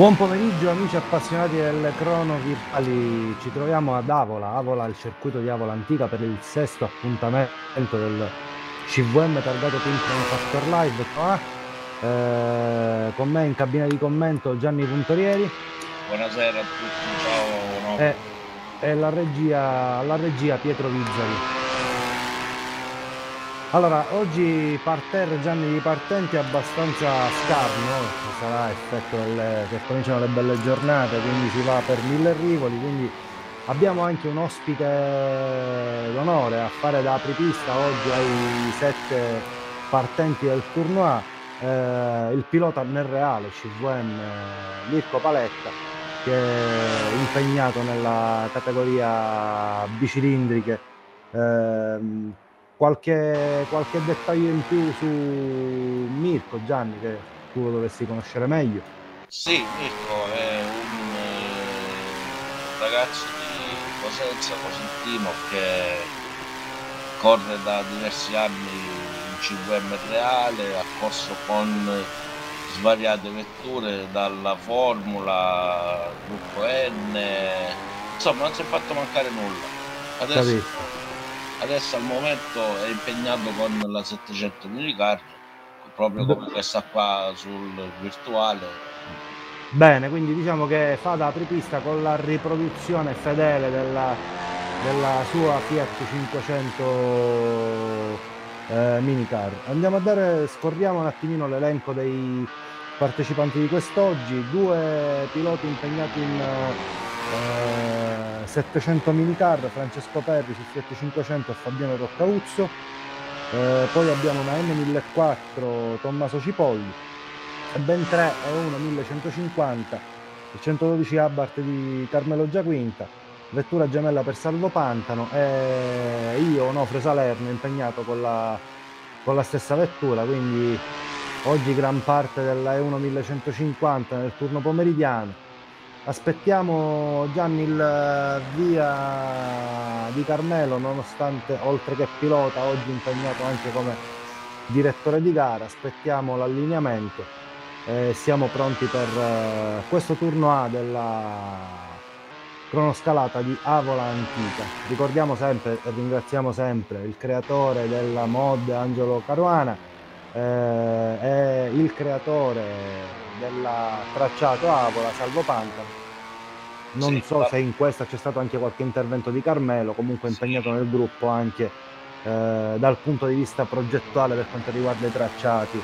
Buon pomeriggio amici appassionati del crono virtuali, ci troviamo ad Avola, il circuito di Avola Antica per il sesto appuntamento del CVM targato Team Chrono Factor Live. Con me in cabina di commento Gianni Puntorieri Buonasera a tutti, ciao e, Onofre. e alla regia Pietro Vizzari. Allora, oggi parterre Gianni di partenti è abbastanza scarno, sarà effetto che cominciano le belle giornate, quindi si va per 1000 rivoli, quindi abbiamo anche un ospite d'onore a fare da apripista oggi ai 7 partenti del turno A, il pilota nel reale CVM Mirko Paletta, che è impegnato nella categoria bicilindriche. Ehm, qualche dettaglio in più su Mirko, Gianni, che tu lo dovresti conoscere meglio. Sì, Mirko è un ragazzo di Cosenza, cosentino, che corre da diversi anni in CVM reale, ha corso con svariate vetture, dalla Formula, Gruppo N, insomma non si è fatto mancare nulla. Adesso, Capisco. adesso al momento è impegnato con la 700 minicar, proprio B- come questa qua sul virtuale. Bene, quindi diciamo che fa da apripista con la riproduzione fedele della sua Fiat 500 minicar. Scorriamo un attimino l'elenco dei partecipanti di quest'oggi, due piloti impegnati in 700 minicar, Francesco Perri su Fiat 500 e Fabiano Roccauzzo. Poi abbiamo una M1004 Tommaso Cipolli, e ben 3 e 1 1150, il 112 Abarth di Carmelo Giaquinta, vettura gemella per Salvo Pantano, e io, Onofre Salerno, impegnato con la stessa vettura, quindi oggi gran parte della E1 1150 nel turno pomeridiano. Aspettiamo Gianni il via di Carmelo, nonostante oltre che pilota, oggi impegnato anche come direttore di gara. Aspettiamo l'allineamento. Siamo pronti per questo turno A della cronoscalata di Avola Antica. Ricordiamo sempre e ringraziamo sempre il creatore della mod Angelo Caruana, e il creatore della tracciato Avola Salvo Pantano. Non Sì, so se in questa c'è stato anche qualche intervento di Carmelo, comunque sì, impegnato nel gruppo anche dal punto di vista progettuale per quanto riguarda i tracciati,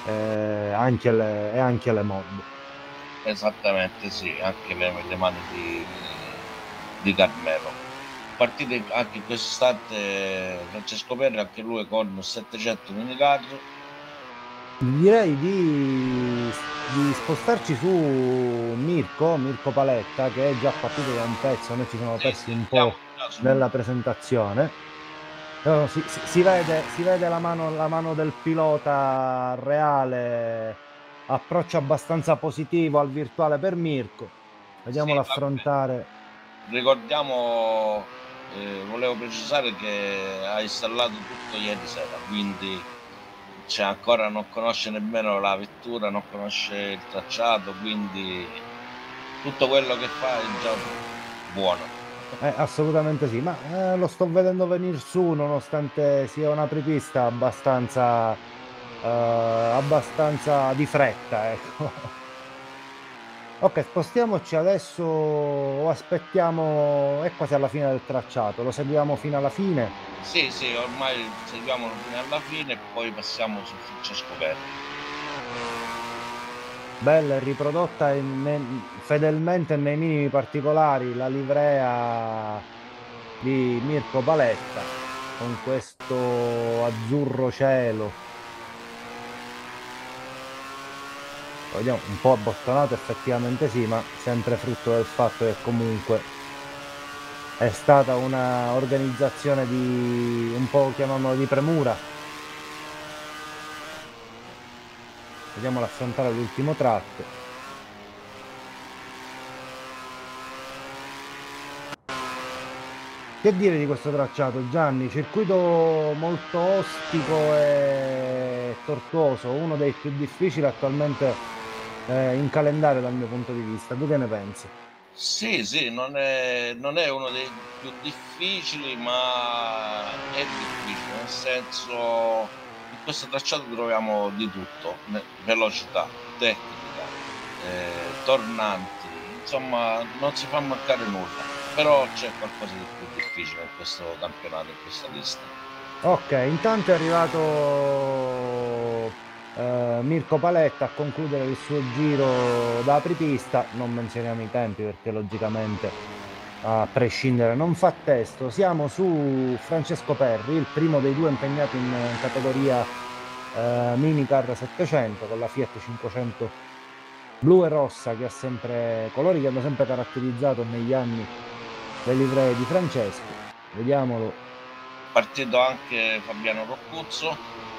e anche le mod. esattamente sì, anche le mani di Carmelo. Partite anche quest'estate Francesco Perri, anche lui con 700 minicar. Direi di spostarci su Mirko Paletta, che è già partito da un pezzo, noi ci siamo Sì, persi sì, un siamo po' già sul... nella presentazione. Però si vede la mano del pilota reale, approccio abbastanza positivo al virtuale per Mirko. Sì, Vediamolo vabbè. affrontare. Ricordiamo, volevo precisare che ha installato tutto ieri sera, quindi c'è ancora, non conosce nemmeno la vettura, non conosce il tracciato, quindi tutto quello che fa è già buono. Assolutamente sì, ma lo sto vedendo venire su nonostante sia un'apripista abbastanza di fretta, ecco. Ok, spostiamoci adesso o aspettiamo, è quasi alla fine del tracciato, lo seguiamo fino alla fine. Sì, sì, ormai seguiamo fino alla fine e poi passiamo su Francesco Perri. Bella e riprodotta fedelmente nei minimi particolari la livrea di Mirko Paletta con questo azzurro cielo. Vediamo, un po' abbottonato effettivamente sì, ma sempre frutto del fatto che comunque è stata una organizzazione di un po', chiamiamolo, di premura. Vediamolo affrontare l'ultimo tratto. Che dire di questo tracciato, Gianni? Circuito molto ostico e tortuoso, uno dei più difficili attualmente in calendario dal mio punto di vista. Tu che ne pensi? Sì, sì, non è uno dei più difficili, ma è difficile, nel senso, in questo tracciato troviamo di tutto, velocità, tecnica, tornanti, insomma, non si fa mancare nulla, però c'è qualcosa di più difficile in questo campionato, in questa lista. Ok, intanto è arrivato Mirko Paletta a concludere il suo giro da apripista. Non menzioniamo i tempi perché logicamente a prescindere non fa testo. Siamo su Francesco Perri, il primo dei due impegnati in categoria Minicar 700 con la Fiat 500 blu e rossa che ha sempre colori che hanno sempre caratterizzato negli anni le livree di Francesco. Vediamolo. Partito anche Fabiano Roccuzzo.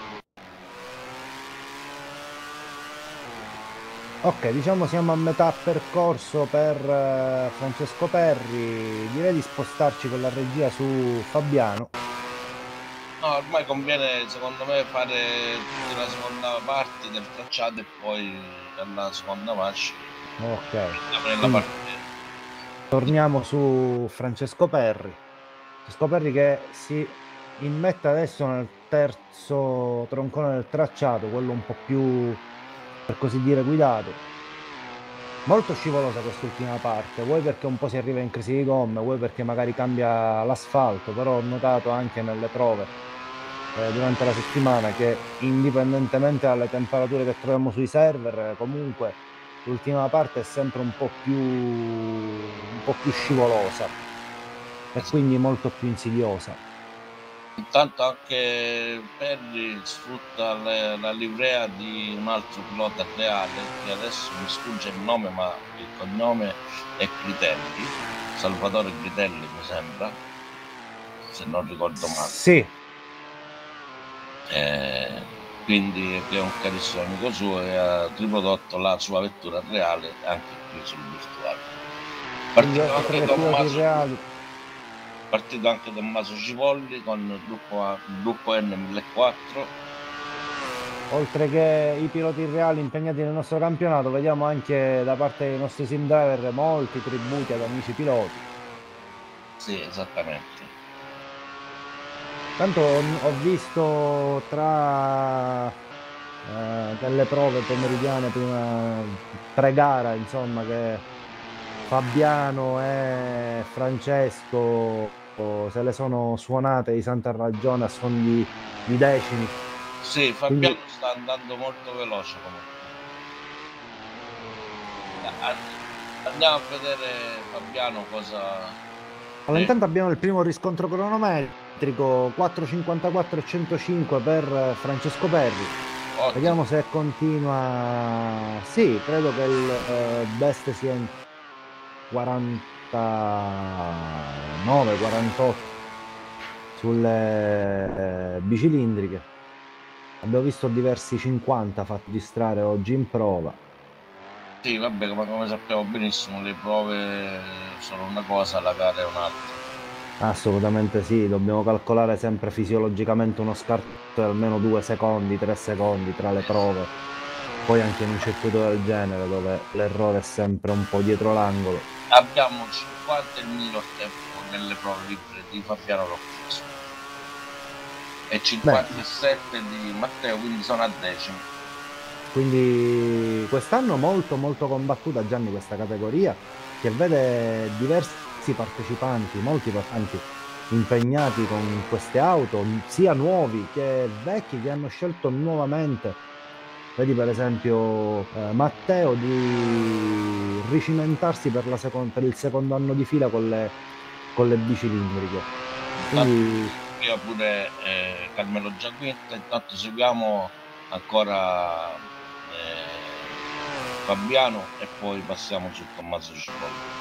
Ok, diciamo siamo a metà percorso per Francesco Perri. Direi di spostarci con la regia su Fabiano. No, ormai conviene, secondo me, fare tutta la seconda parte del tracciato e poi alla seconda marcia Ok, andiamo nella quindi parte. torniamo su Francesco Perri. Francesco Perri che si immette adesso nel terzo troncone del tracciato, quello un po' più, per così dire, guidato. Molto scivolosa quest'ultima parte, vuoi perché un po' si arriva in crisi di gomme, vuoi perché magari cambia l'asfalto, però ho notato anche nelle prove durante la settimana che indipendentemente dalle temperature che troviamo sui server, comunque l'ultima parte è sempre un po' più scivolosa e quindi molto più insidiosa. Intanto anche Perry sfrutta la livrea di un altro pilota reale, che adesso mi sfugge il nome, ma il cognome è Critelli, Salvatore Critelli mi sembra, se non ricordo male. Sì, Eh, quindi che è un carissimo amico suo e ha riprodotto la sua vettura reale anche qui sul virtuale. quindi Partito oltre anche che piloti Tommaso, reali, partito anche Tommaso Cipolli con il gruppo, il gruppo N1400. oltre che i piloti reali impegnati nel nostro campionato, vediamo anche da parte dei nostri sim driver molti tributi ad amici piloti. Sì, esattamente. Tanto ho visto tra delle prove pomeridiane prima pre-gara, insomma, che Fabiano e Francesco se le sono suonate di santa ragione a suon di decimi. Sì, Quindi Fabiano sta andando molto veloce comunque. Andiamo a vedere Fabiano cosa allora, intanto abbiamo il primo riscontro cronometrico 4:54 e 105 per Francesco Perri. ottimo. Vediamo se continua. Sì, credo che il best sia in 49, 48 sulle bicilindriche. Abbiamo visto diversi 50 fatti distrarre oggi in prova. Sì, vabbè, come sappiamo benissimo, le prove sono una cosa, la gara è un'altra. Assolutamente sì, dobbiamo calcolare sempre fisiologicamente uno scarto di almeno 2 secondi, 3 secondi tra le prove. Poi anche in un circuito del genere dove l'errore è sempre un po' dietro l'angolo. Abbiamo 50 il miglior tempo nelle prove libere di Fabiano Roccuzzo e Bene, 57 di Matteo, quindi sono a decimi. quindi quest'anno molto molto combattuta Gianni questa categoria che vede diversi partecipanti, molti partecipanti impegnati con queste auto, sia nuovi che vecchi che hanno scelto nuovamente. Vedi per esempio Matteo di ricimentarsi per il secondo anno di fila con le bicilindriche. Intanto Quindi, scrive pure Carmelo Giaquetta, intanto seguiamo ancora Fabiano e poi passiamo su Tommaso Cipolla.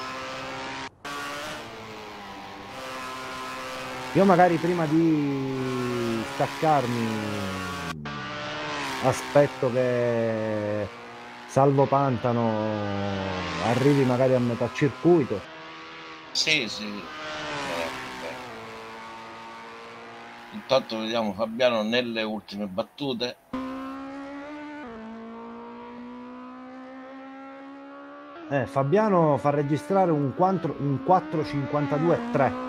io magari prima di staccarmi aspetto che Salvo Pantano arrivi magari a metà circuito. Sì, sì, bene, bene. Intanto vediamo Fabiano nelle ultime battute. Fabiano fa registrare un 4,52,3.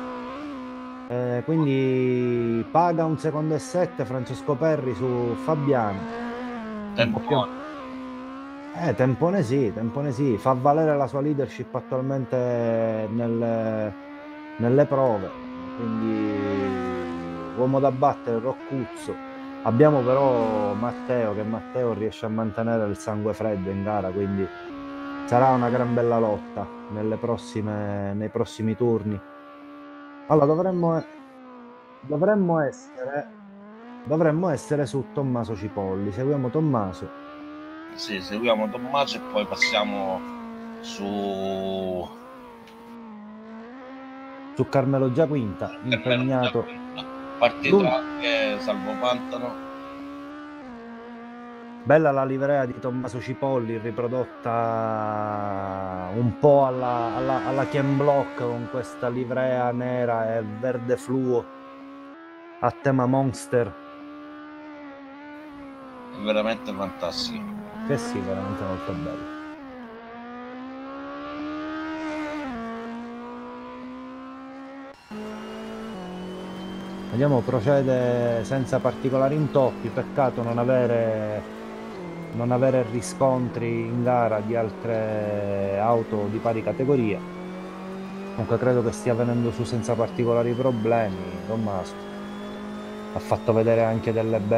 Quindi paga un secondo e 7 Francesco Perri su Fabiano. Un po' più. Tempone. Tempone sì, fa valere la sua leadership attualmente nelle prove, quindi uomo da battere, Roccuzzo. Abbiamo però Matteo, che Matteo riesce a mantenere il sangue freddo in gara, quindi sarà una gran bella lotta nei prossimi turni. Allora dovremmo essere, dovremmo essere su Tommaso Cipolli, seguiamo Tommaso. Sì, seguiamo Tommaso e poi passiamo su Su Carmelo Giaquinta, Carmelo impegnato. Giaquinta. Partito Lui- anche Salvo Pantano. Bella la livrea di Tommaso Cipolli, riprodotta un po' alla Ken Block, con questa livrea nera e verde fluo a tema Monster. È veramente fantastico. Che sì, veramente molto bello. Vediamo, procede senza particolari intoppi, peccato non avere riscontri in gara di altre auto di pari categoria. Comunque credo che stia venendo su senza particolari problemi. Tommaso ha fatto vedere anche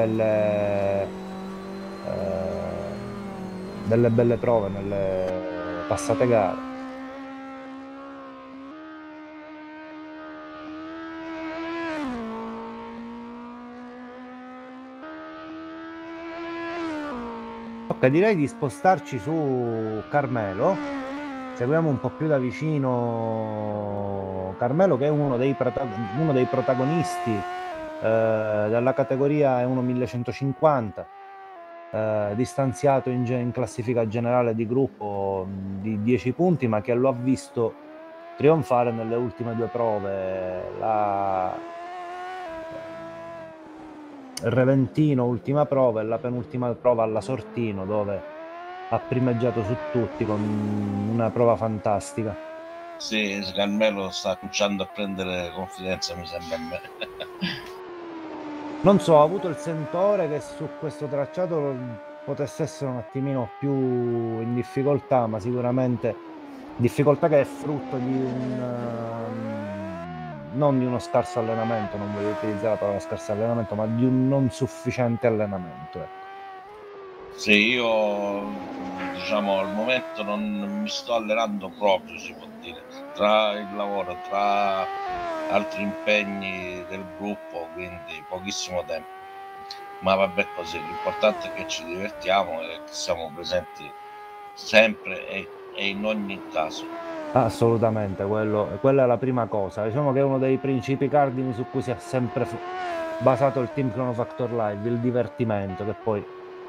delle belle prove nelle passate gare. Ok, direi di spostarci su Carmelo. Seguiamo un po' più da vicino Carmelo, che è uno dei protagonisti della categoria è 1150, distanziato in classifica generale di gruppo di 10 punti, ma che lo ha visto trionfare nelle ultime due prove. Il Reventino, ultima prova, e la penultima prova alla Sortino, dove ha primeggiato su tutti con una prova fantastica. Sì, Carmelo sta cominciando a prendere confidenza, mi sembra a me. Non so, ho avuto il sentore che su questo tracciato potesse essere un attimino più in difficoltà, ma sicuramente difficoltà che è frutto di non di uno scarso allenamento, non voglio utilizzare la parola scarso allenamento, ma di un non sufficiente allenamento, ecco. Sì, io diciamo al momento non mi sto allenando proprio, si può dire, tra il lavoro, tra altri impegni del gruppo, quindi pochissimo tempo. Ma vabbè così, l'importante è che ci divertiamo e che siamo presenti sempre e in ogni caso. Assolutamente, quella è la prima cosa. Diciamo che è uno dei principi cardini su cui si è sempre basato il Team Chrono Factor Live, il divertimento, che poi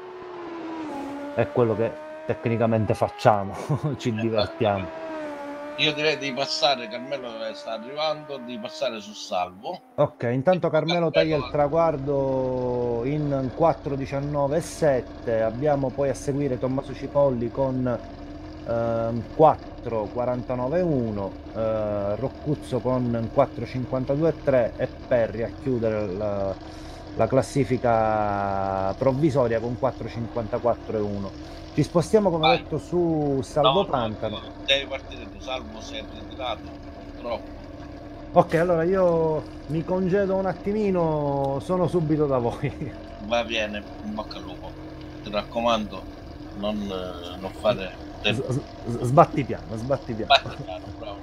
è quello che tecnicamente facciamo, ci divertiamo. Io direi di passare, Carmelo sta arrivando, di passare su Salvo. Ok, E intanto poi Carmelo taglia il Carmelo, traguardo in 4,19,7. Abbiamo poi a seguire Tommaso Cipolli con 4,49,1, Roccuzzo con 4,52,3 e Perri a chiudere la classifica provvisoria con 4,54,1. Ci spostiamo, come vai. detto, su No, Salvo no, Pantano. devi partire tu, Salvo si è ritirato, purtroppo. Ok, allora io mi congedo un attimino, sono subito da voi. Va bene, in bocca al lupo. Ti raccomando, non fare tempo. Sbatti piano, sbatti piano. Batti piano, bravo.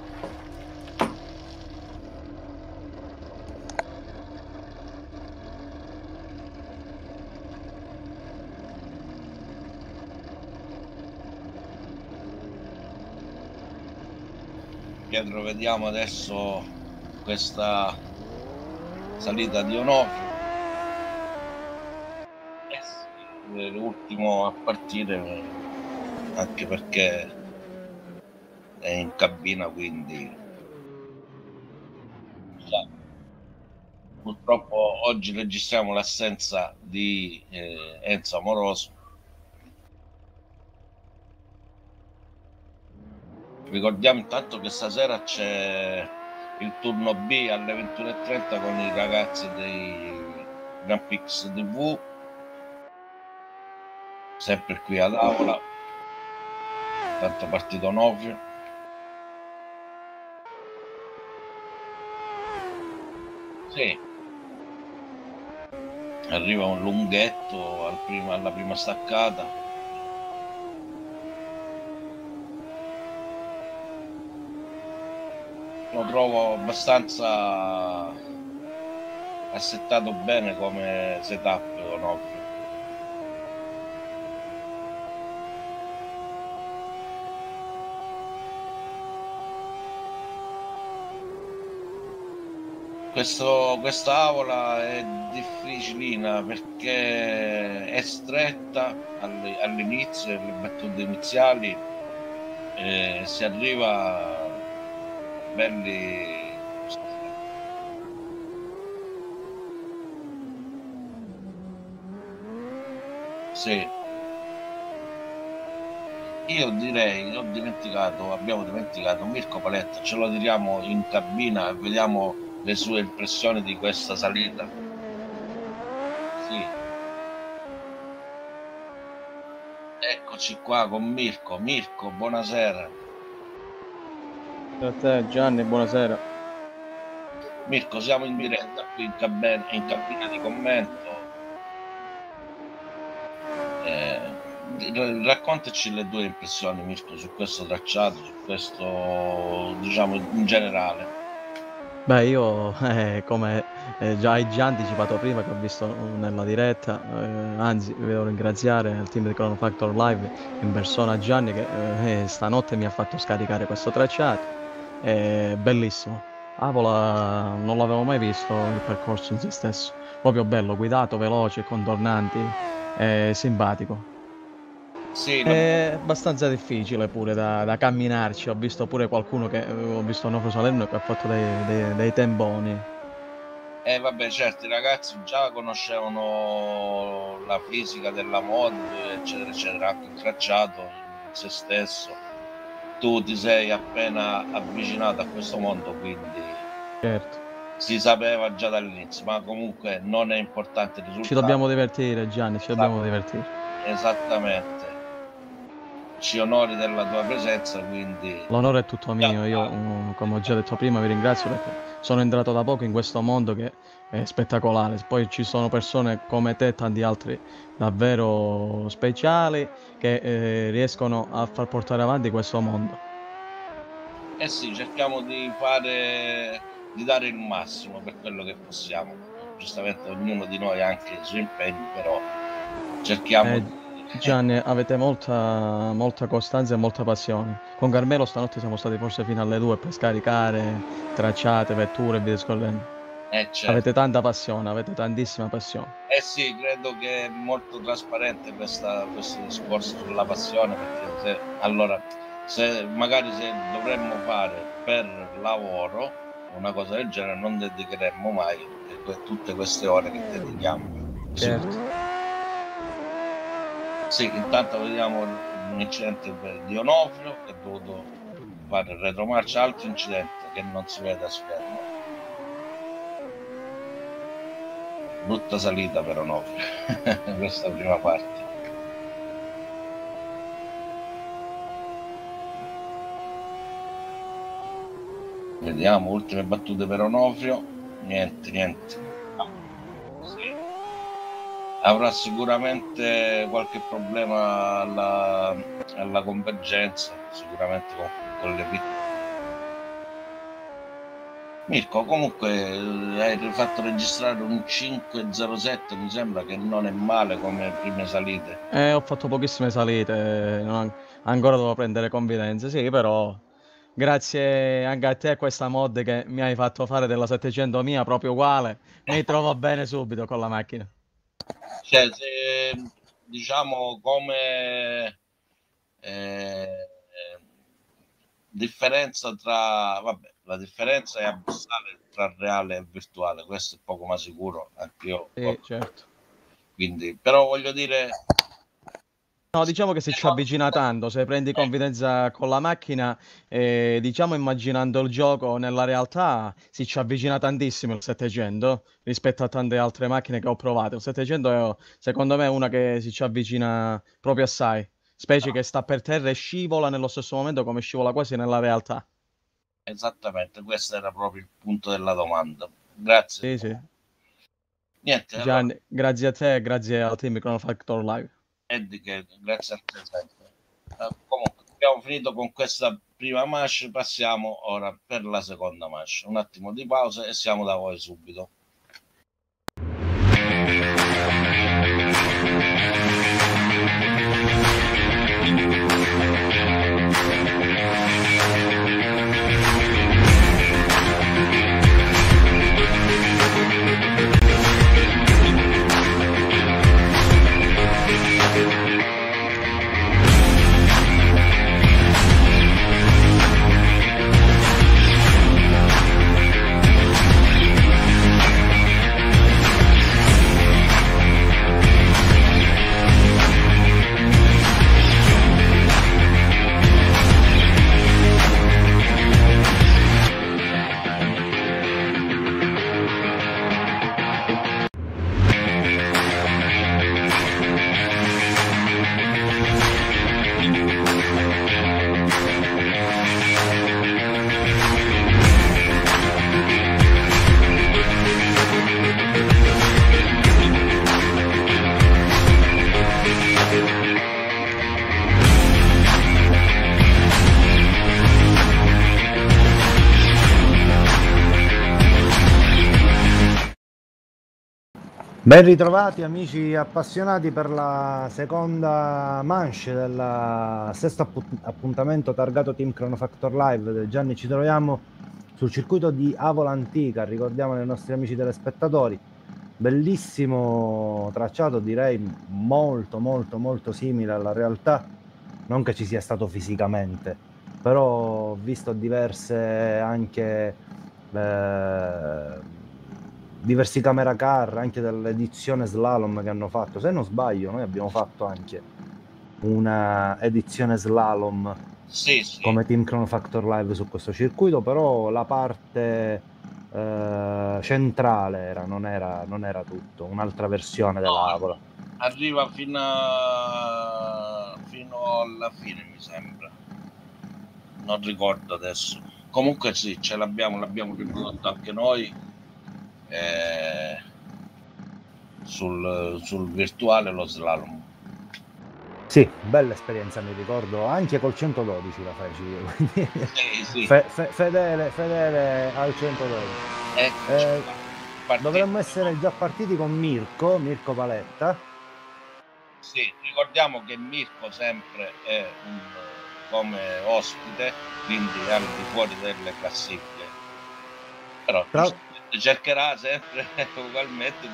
Pietro, vediamo adesso questa salita di Onofre. Sì, l'ultimo a partire, anche perché è in cabina, quindi sa. Purtroppo oggi registriamo l'assenza di Enzo Amoroso. Ricordiamo intanto che stasera c'è il turno B alle 21:30 con i ragazzi dei Grand Prix TV, sempre qui ad Avola, tanto partito Onofrio. Sì, arriva un lunghetto alla prima staccata. Lo trovo abbastanza assettato bene come setup Onofrio. Questa avola è difficilina perché è stretta all'inizio, le battute iniziali, si arriva belli. Sì. Io direi, abbiamo dimenticato Mirko Paletta, ce lo tiriamo in cabina e vediamo le sue impressioni di questa salita. Sì. Eccoci qua con Mirko. Mirko, buonasera. A te Gianni, buonasera. Mirko, siamo in diretta qui in cabina di commento. Raccontaci le tue impressioni, Mirko, su questo tracciato, su questo, diciamo, in generale. Beh, io come già hai già anticipato prima che ho visto nella diretta, anzi vi devo ringraziare il team di Chrono Factor Live in persona Gianni che stanotte mi ha fatto scaricare questo tracciato. Bellissimo. Avola non l'avevo mai visto il percorso in se stesso. Proprio bello, guidato, veloce, contornanti, simpatico. Sì, È abbastanza difficile pure da camminarci. Ho visto pure qualcuno che ho visto Onofre Salerno che ha fatto dei temboni. vabbè, certo, i ragazzi già conoscevano la fisica della mod, eccetera, eccetera, anche il tracciato in se stesso. Tu ti sei appena avvicinato a questo mondo, quindi Certo. si sapeva già dall'inizio, ma comunque non è importante il risultato. Ci dobbiamo divertire, Gianni, ci dobbiamo divertire. Esattamente. Ci onori della tua presenza, quindi L'onore è tutto mio. Io, come ho già detto prima, vi ringrazio perché sono entrato da poco in questo mondo che è spettacolare. Poi ci sono persone come te e tanti altri davvero speciali che riescono a far portare avanti questo mondo. eh sì, cerchiamo di dare il massimo per quello che possiamo. Giustamente ognuno di noi ha anche i suoi impegni, però cerchiamo di... Gianni, avete molta costanza e molta passione. Con Carmelo stanotte siamo stati forse fino alle 2 per scaricare tracciate, vetture e via discorrendo. certo. Avete tanta passione, avete tantissima passione. Eh sì, credo che è molto trasparente questo discorso sulla passione, perché se magari se dovremmo fare per lavoro una cosa del genere non dedicheremmo mai tutte queste ore che dedichiamo. Certo. Sì, intanto vediamo un incidente di Onofrio che è dovuto fare retromarcia, altro incidente che non si vede a schermo. Brutta salita per Onofrio, questa prima parte. Vediamo, ultime battute per Onofrio. Niente. Sì. Avrà sicuramente qualche problema alla convergenza, sicuramente con le piccole. Mirko, comunque hai fatto registrare un 507, mi sembra che non è male come prime salite. Ho fatto pochissime salite, ancora devo prendere confidenza, sì, però grazie anche a te a questa mod che mi hai fatto fare della 700 mia proprio uguale, mi trovo bene subito con la macchina. Cioè, se, diciamo come differenza vabbè, la differenza è abissale tra reale e virtuale, questo è poco ma sicuro, anche io. Sì, certo. Quindi, però voglio dire, No, diciamo che se ci avvicina tanto, se prendi confidenza con la macchina, diciamo immaginando il gioco nella realtà, si ci avvicina tantissimo il 700 rispetto a tante altre macchine che ho provato. Il 700 secondo me è una che si ci avvicina proprio assai, specie che sta per terra e scivola nello stesso momento come scivola quasi nella realtà. Esattamente, questo era proprio il punto della domanda. Grazie. Sì, sì. Niente, allora, Gianni, grazie a te e grazie al team Chrono Factor Live. grazie a te sempre. Comunque, abbiamo finito con questa prima manche, passiamo ora per la seconda manche. Un attimo di pausa e siamo da voi subito. Ben ritrovati amici appassionati per la seconda manche del sesto appuntamento targato Team Chrono Factor Live. Gianni, ci troviamo sul circuito di Avola Antica, ricordiamo ai nostri amici telespettatori, bellissimo tracciato, direi molto simile alla realtà, non che ci sia stato fisicamente, però ho visto diverse anche diversi camera car anche dell'edizione slalom che hanno fatto. Se non sbaglio, noi abbiamo fatto anche una edizione slalom come Team Chrono Factor Live su questo circuito, però la parte centrale non era tutto, un'altra versione dell'Avola. Arriva fino alla fine, mi sembra, non ricordo adesso. Comunque sì, ce l'abbiamo riprodotto anche noi sul virtuale, lo slalom. Sì, bella esperienza, mi ricordo, anche col 112 la feci io, quindi sì. fedele al 112. Dovremmo essere già partiti con Mirko Paletta. Sì, ricordiamo che Mirko sempre è come ospite, quindi al di fuori delle classifiche, però cercherà sempre ugualmente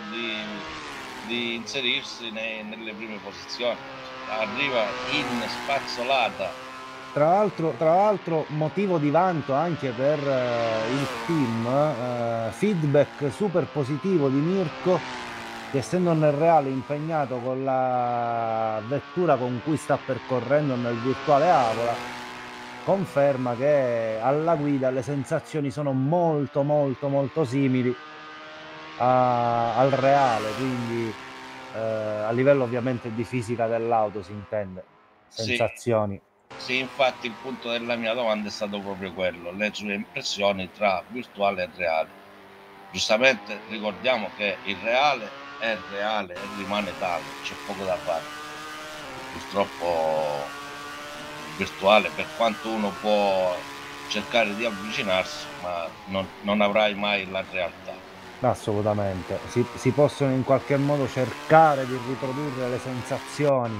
di inserirsi nelle prime posizioni. Arriva in spazzolata. Tra l'altro motivo di vanto anche per il team, feedback super positivo di Mirko, che essendo nel reale impegnato con la vettura con cui sta percorrendo nel virtuale Avola, conferma che alla guida le sensazioni sono molto simili al reale, quindi a livello ovviamente di fisica dell'auto si intende, sensazioni. Sì, infatti il punto della mia domanda è stato proprio quello, le sue impressioni tra virtuale e reale. Giustamente ricordiamo che il reale è reale e rimane tale, c'è poco da fare. Purtroppo virtuale, per quanto uno può cercare di avvicinarsi, ma non avrai mai la realtà. Assolutamente, si possono in qualche modo cercare di riprodurre le sensazioni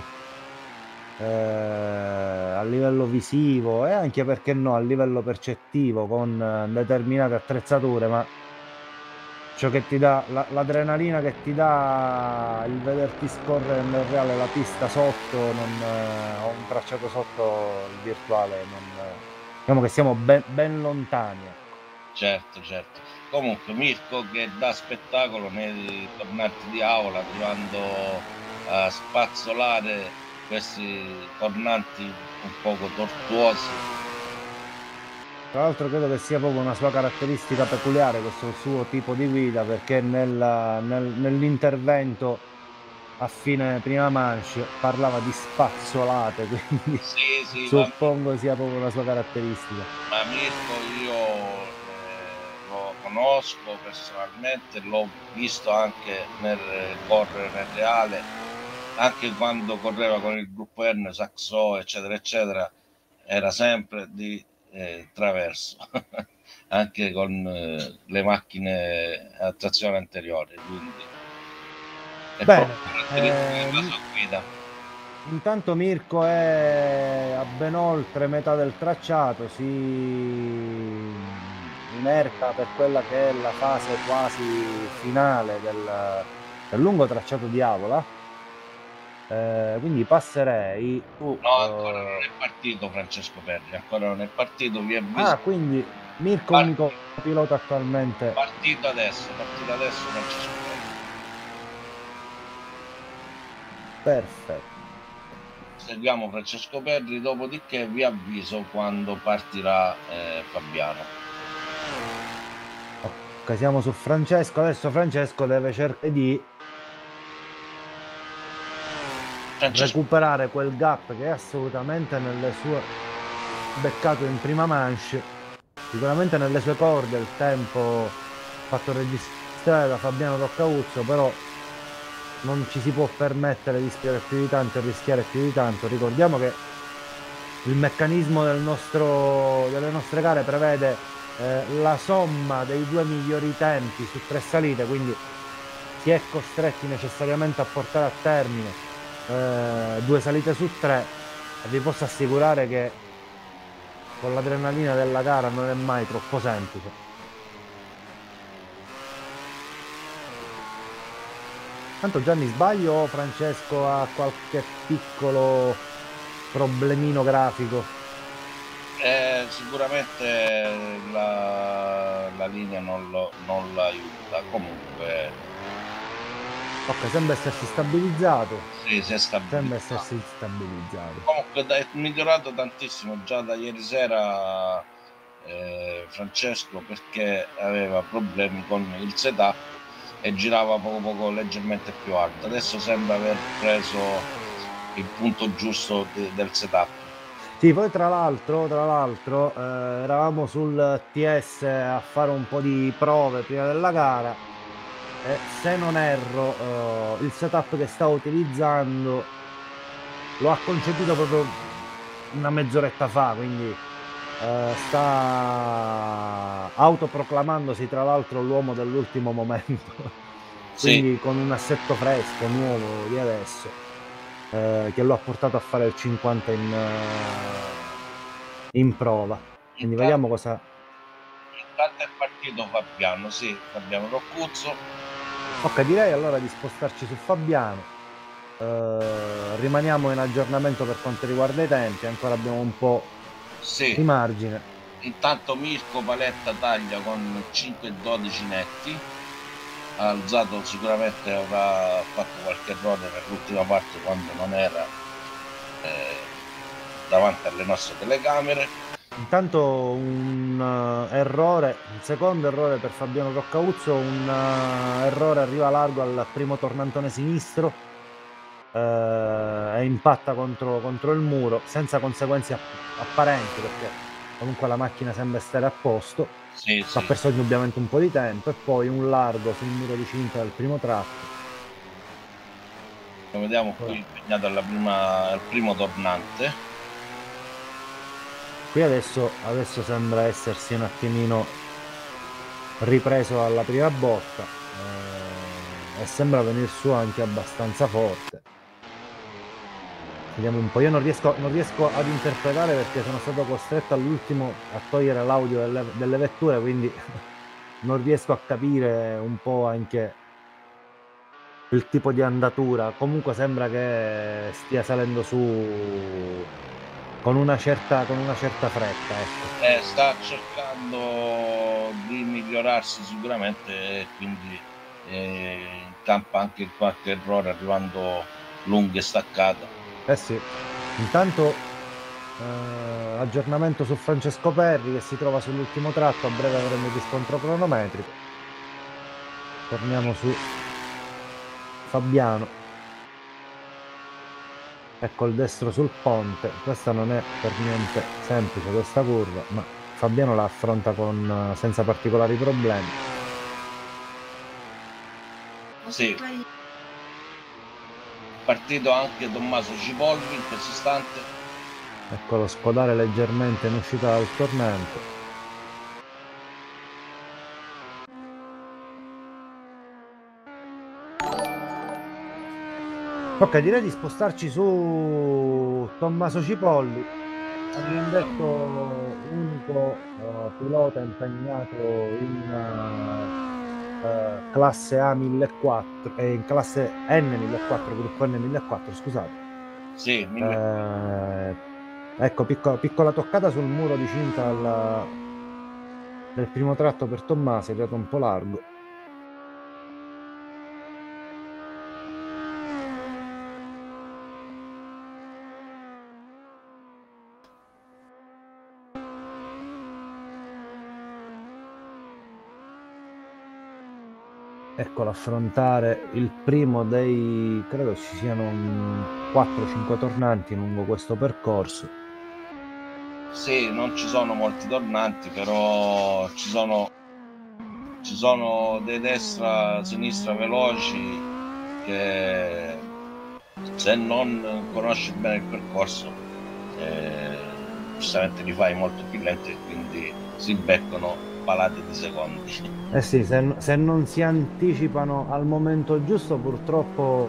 a livello visivo e anche, perché no, a livello percettivo con determinate attrezzature, ma ciò che ti dà l'adrenalina che ti dà il vederti scorrere nel reale la pista sotto, o un tracciato sotto il virtuale, diciamo che siamo ben lontani. Certo. Comunque Mirko che dà spettacolo nei tornati di Avola, arrivando a spazzolare questi tornanti un poco tortuosi. Tra l'altro credo che sia proprio una sua caratteristica peculiare questo suo tipo di guida, perché nell'intervento a fine prima manche parlava di spazzolate, quindi Sì, sì, suppongo sia proprio una sua caratteristica. ma Mirko io lo conosco personalmente, l'ho visto anche nel correre nel reale, anche quando correva con il gruppo Erne, Saxo, eccetera, eccetera, era sempre di traverso, anche con le macchine a trazione anteriore, quindi è proprio Bene, caratteristica della sua guida. intanto Mirko è a ben oltre metà del tracciato, si imerta per quella che è la fase quasi finale del lungo tracciato di Avola. Quindi passerei su... No, ancora non è partito Francesco Perri, ancora non è partito, vi avviso. quindi Mirko Parti- unico pilota attualmente. partito adesso Francesco Perri. Perfetto. Seguiamo Francesco Perri, dopodiché vi avviso quando partirà Fabiano. Ok, siamo su Francesco. Adesso Francesco deve cercare di Francesco, recuperare quel gap che è assolutamente nelle sue beccato in prima manche, sicuramente nelle sue corde il tempo fatto registrare da Fabiano Roccauzzo, però non ci si può permettere di spiegare più di tanto e rischiare più di tanto. Ricordiamo che il meccanismo delle nostre gare prevede la somma dei due migliori tempi su 3 salite, quindi si è costretti necessariamente a portare a termine 2 salite su 3, e vi posso assicurare che con l'adrenalina della gara non è mai troppo semplice. Tanto Gianni, sbaglio o Francesco ha qualche piccolo problemino grafico? sicuramente la linea non l'aiuta, comunque Ok, sembra essersi stabilizzato. sì, si è Sembra stabilizzato. essersi stabilizzato. Comunque è migliorato tantissimo già da ieri sera Francesco, perché aveva problemi con il setup e girava poco poco leggermente più alto. Adesso sembra aver preso il punto giusto del setup. Sì, poi tra l'altro, eravamo sul TS a fare un po' di prove prima della gara e se non erro, il setup che stavo utilizzando lo ha concepito proprio una mezz'oretta fa, quindi sta autoproclamandosi tra l'altro l'uomo dell'ultimo momento, Sì, quindi con un assetto fresco, nuovo di adesso, che lo ha portato a fare il 50 in prova. Quindi vediamo intanto, cosa... intanto è partito Fabiano, sì, Fabiano Roccuzzo. Ok, direi allora di spostarci su Fabiano. Rimaniamo in aggiornamento per quanto riguarda i tempi, ancora abbiamo un po' Sì, di margine. intanto Mirko Paletta taglia con 5,12 netti. Ha alzato, sicuramente avrà fatto qualche errore nell'ultima parte quando non era eh, davanti alle nostre telecamere. Intanto un un secondo errore per Fabiano Roccauzzo, un errore arriva largo al primo tornantone sinistro e impatta contro il muro senza conseguenze apparenti, perché comunque la macchina sembra stare a posto. Sì, Ha sì, perso indubbiamente un po' di tempo e poi un largo sul muro di cinta del primo tratto. lo vediamo qui Ora, impegnato al primo tornante. qui adesso sembra essersi un attimino ripreso alla prima botta e sembra venire su anche abbastanza forte. Vediamo un po', io non riesco ad interpretare perché sono stato costretto all'ultimo a togliere l'audio delle vetture, quindi non riesco a capire un po' anche il tipo di andatura. Comunque sembra che stia salendo su con una certa fretta, ecco. Sta cercando di migliorarsi sicuramente e quindi incampa anche qualche errore arrivando lungo e staccato. Eh sì, intanto aggiornamento su Francesco Perri che si trova sull'ultimo tratto, a breve avremo il riscontro cronometrico. Torniamo su Fabiano. Ecco il destro sul ponte, questa non è per niente semplice questa curva, ma Fabiano la affronta senza particolari problemi. Sì, partito anche Tommaso Cipolli in questo istante. Eccolo scodare leggermente in uscita dal tormento. Ok, direi di spostarci su Tommaso Cipolli. Abbiamo detto unico pilota impegnato in classe A 1400 e in classe N 1400, gruppo N 1400, scusate. Sì, 1400. Ecco, piccola toccata sul muro di cinta del primo tratto per Tommaso, è arrivato un po' largo. Eccolo affrontare il primo dei, credo ci siano 4-5 tornanti lungo questo percorso. Sì, non ci sono molti tornanti, però ci sono dei destra-sinistra veloci che se non conosci bene il percorso, giustamente li fai molto più lenti e quindi si beccano palate di secondi. Eh sì, se non si anticipano al momento giusto, purtroppo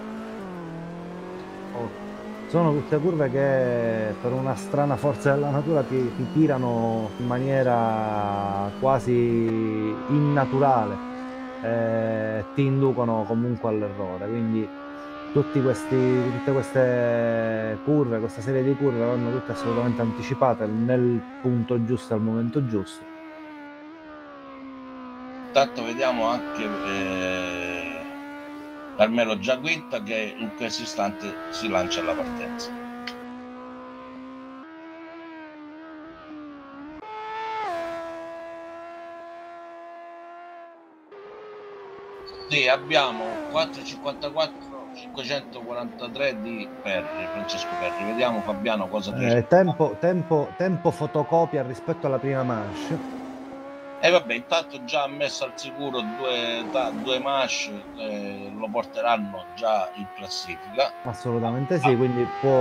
sono tutte curve che per una strana forza della natura ti tirano in maniera quasi innaturale, ti inducono comunque all'errore. Quindi tutte queste curve, questa serie di curve vanno tutte assolutamente anticipate nel punto giusto, al momento giusto. Intanto vediamo anche Carmelo Giaguinta che in questo istante si lancia alla partenza. Sì, abbiamo 4,54, 543 di Perri, Francesco Perri. Vediamo Fabiano cosa riesce. Tempo fotocopia rispetto alla prima manche. E vabbè, intanto già ha messo al sicuro due manche, lo porteranno già in classifica. Assolutamente sì, quindi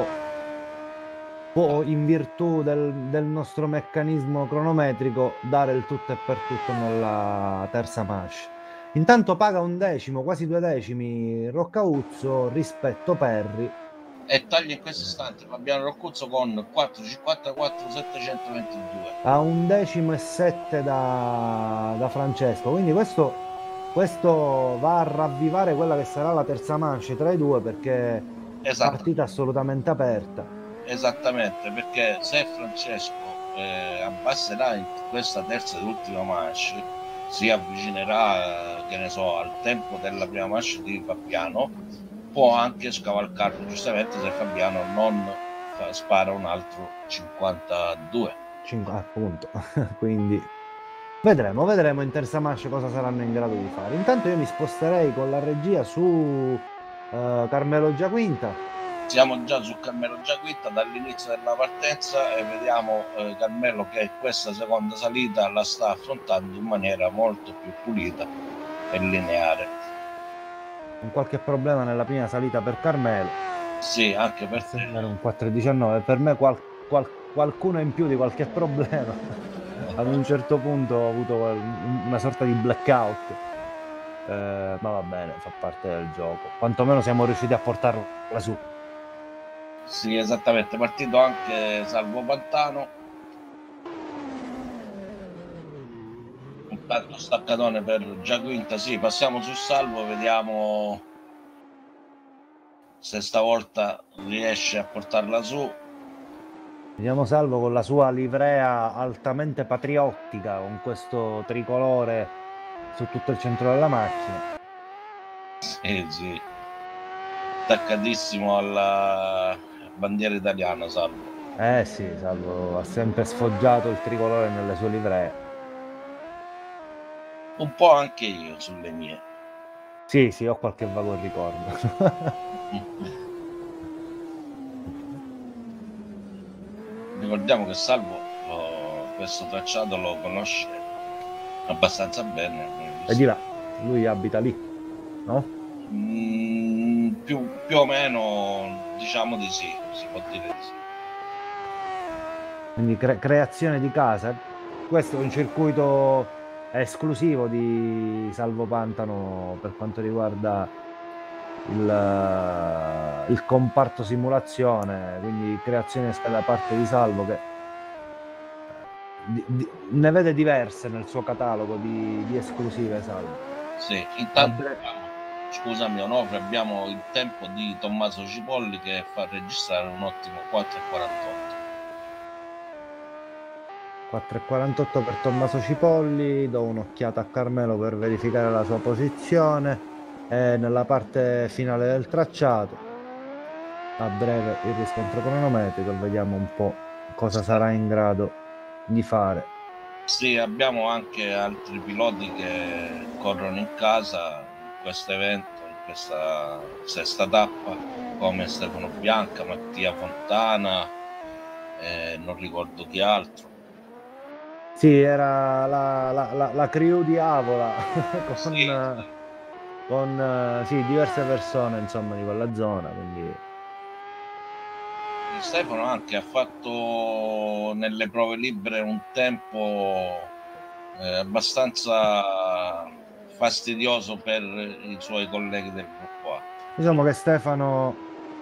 può in virtù del nostro meccanismo cronometrico dare il tutto e per tutto nella terza manche. Intanto paga un decimo, quasi 2 decimi Roccauzzo rispetto Perri. E taglia in questo istante Fabiano Roccuzzo con 4,54 722. A 1 decimo e 7 da Francesco. Quindi questo va a ravvivare quella che sarà la terza manche tra i due, perché partita assolutamente aperta. Esattamente, perché se Francesco abbasserà in questa terza ed ultima manche, si avvicinerà, che ne so, al tempo della prima manche di Fabiano, può anche scavalcarlo, giustamente se Fabiano non spara un altro 52. Appunto, quindi vedremo in terza manche cosa saranno in grado di fare. Intanto io mi sposterei con la regia su Carmelo Giaquinta. Siamo già su Carmelo Giaguitta dall'inizio della partenza e vediamo Carmelo che questa seconda salita la sta affrontando in maniera molto più pulita e lineare. Un qualche problema nella prima salita per Carmelo. Sì, anche per te. Era un 4,19. Per me qualcuno in più di qualche problema. Ad un certo punto ho avuto una sorta di blackout. Ma va bene, fa parte del gioco. Quantomeno siamo riusciti a portarla su. Sì, esattamente, partito anche Salvo Pantano. Intanto staccatone per Giaquinta, sì, passiamo su Salvo, vediamo se stavolta riesce a portarla su. Vediamo Salvo con la sua livrea altamente patriottica, con questo tricolore su tutto il centro della macchina. Sì, sì. attaccatissimo alla bandiera italiana, Salvo. Sì, Salvo ha sempre sfoggiato il tricolore nelle sue livree. Un po' anche io sulle mie. Sì, sì, ho qualche vago ricordo. Ricordiamo che Salvo questo tracciato lo conosce abbastanza bene. E di là, lui abita lì, no? Più o meno diciamo di sì, si può dire di sì. Quindi creazione di casa. Questo è un circuito esclusivo di Salvo Pantano per quanto riguarda il comparto simulazione, quindi creazione da parte di Salvo che ne vede diverse nel suo catalogo di esclusive, Salvo. Sì, intanto scusami Onofre, abbiamo il tempo di Tommaso Cipolli che fa registrare un ottimo 4,48. 4,48 per Tommaso Cipolli, do un'occhiata a Carmelo per verificare la sua posizione. E nella parte finale del tracciato, a breve il riscontro cronometrico, vediamo un po' cosa sarà in grado di fare. Sì, abbiamo anche altri piloti che corrono in casa in questo evento, in questa sesta tappa, come Stefano Bianca, Mattia Fontana, non ricordo chi altro. Sì, era la crew di Avola con sì, diverse persone insomma di quella zona, quindi Stefano anche ha fatto nelle prove libere un tempo abbastanza fastidioso per i suoi colleghi del gruppo A. diciamo che Stefano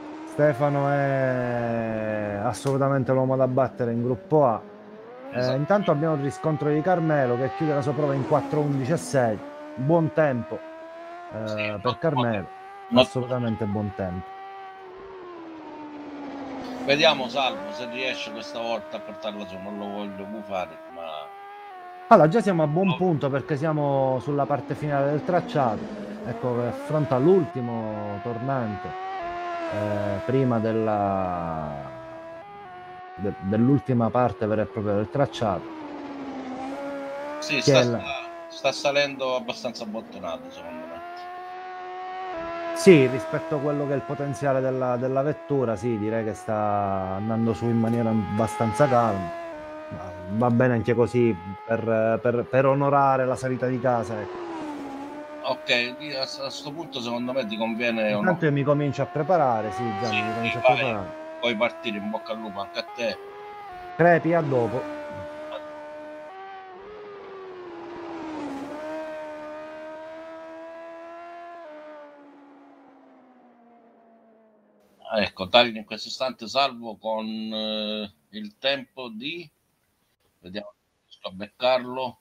è assolutamente l'uomo da battere in gruppo A. Intanto abbiamo il riscontro di Carmelo che chiude la sua prova in 4:11,6. Buon tempo per Carmelo, assolutamente buon tempo. Vediamo Salvo se riesce questa volta a portarla su, non lo voglio buffare, ma... Allora, già siamo a buon punto perché siamo sulla parte finale del tracciato. Ecco che affronta l'ultimo tornante prima dell'ultima parte vera e propria del tracciato. Sì, sta salendo abbastanza bottonato secondo me. Sì, rispetto a quello che è il potenziale della vettura, sì, direi che sta andando su in maniera abbastanza calma. Va bene anche così per onorare la salita di casa. Ecco. Ok, a questo punto secondo me ti conviene... Intanto io mi comincio a preparare, sì, già sì, mi comincio a vai. preparare. Puoi partire, in bocca al lupo anche a te. Crepi, a dopo. Ecco, taglio in questo istante Salvo con il tempo di... Vediamo se riesco a beccarlo.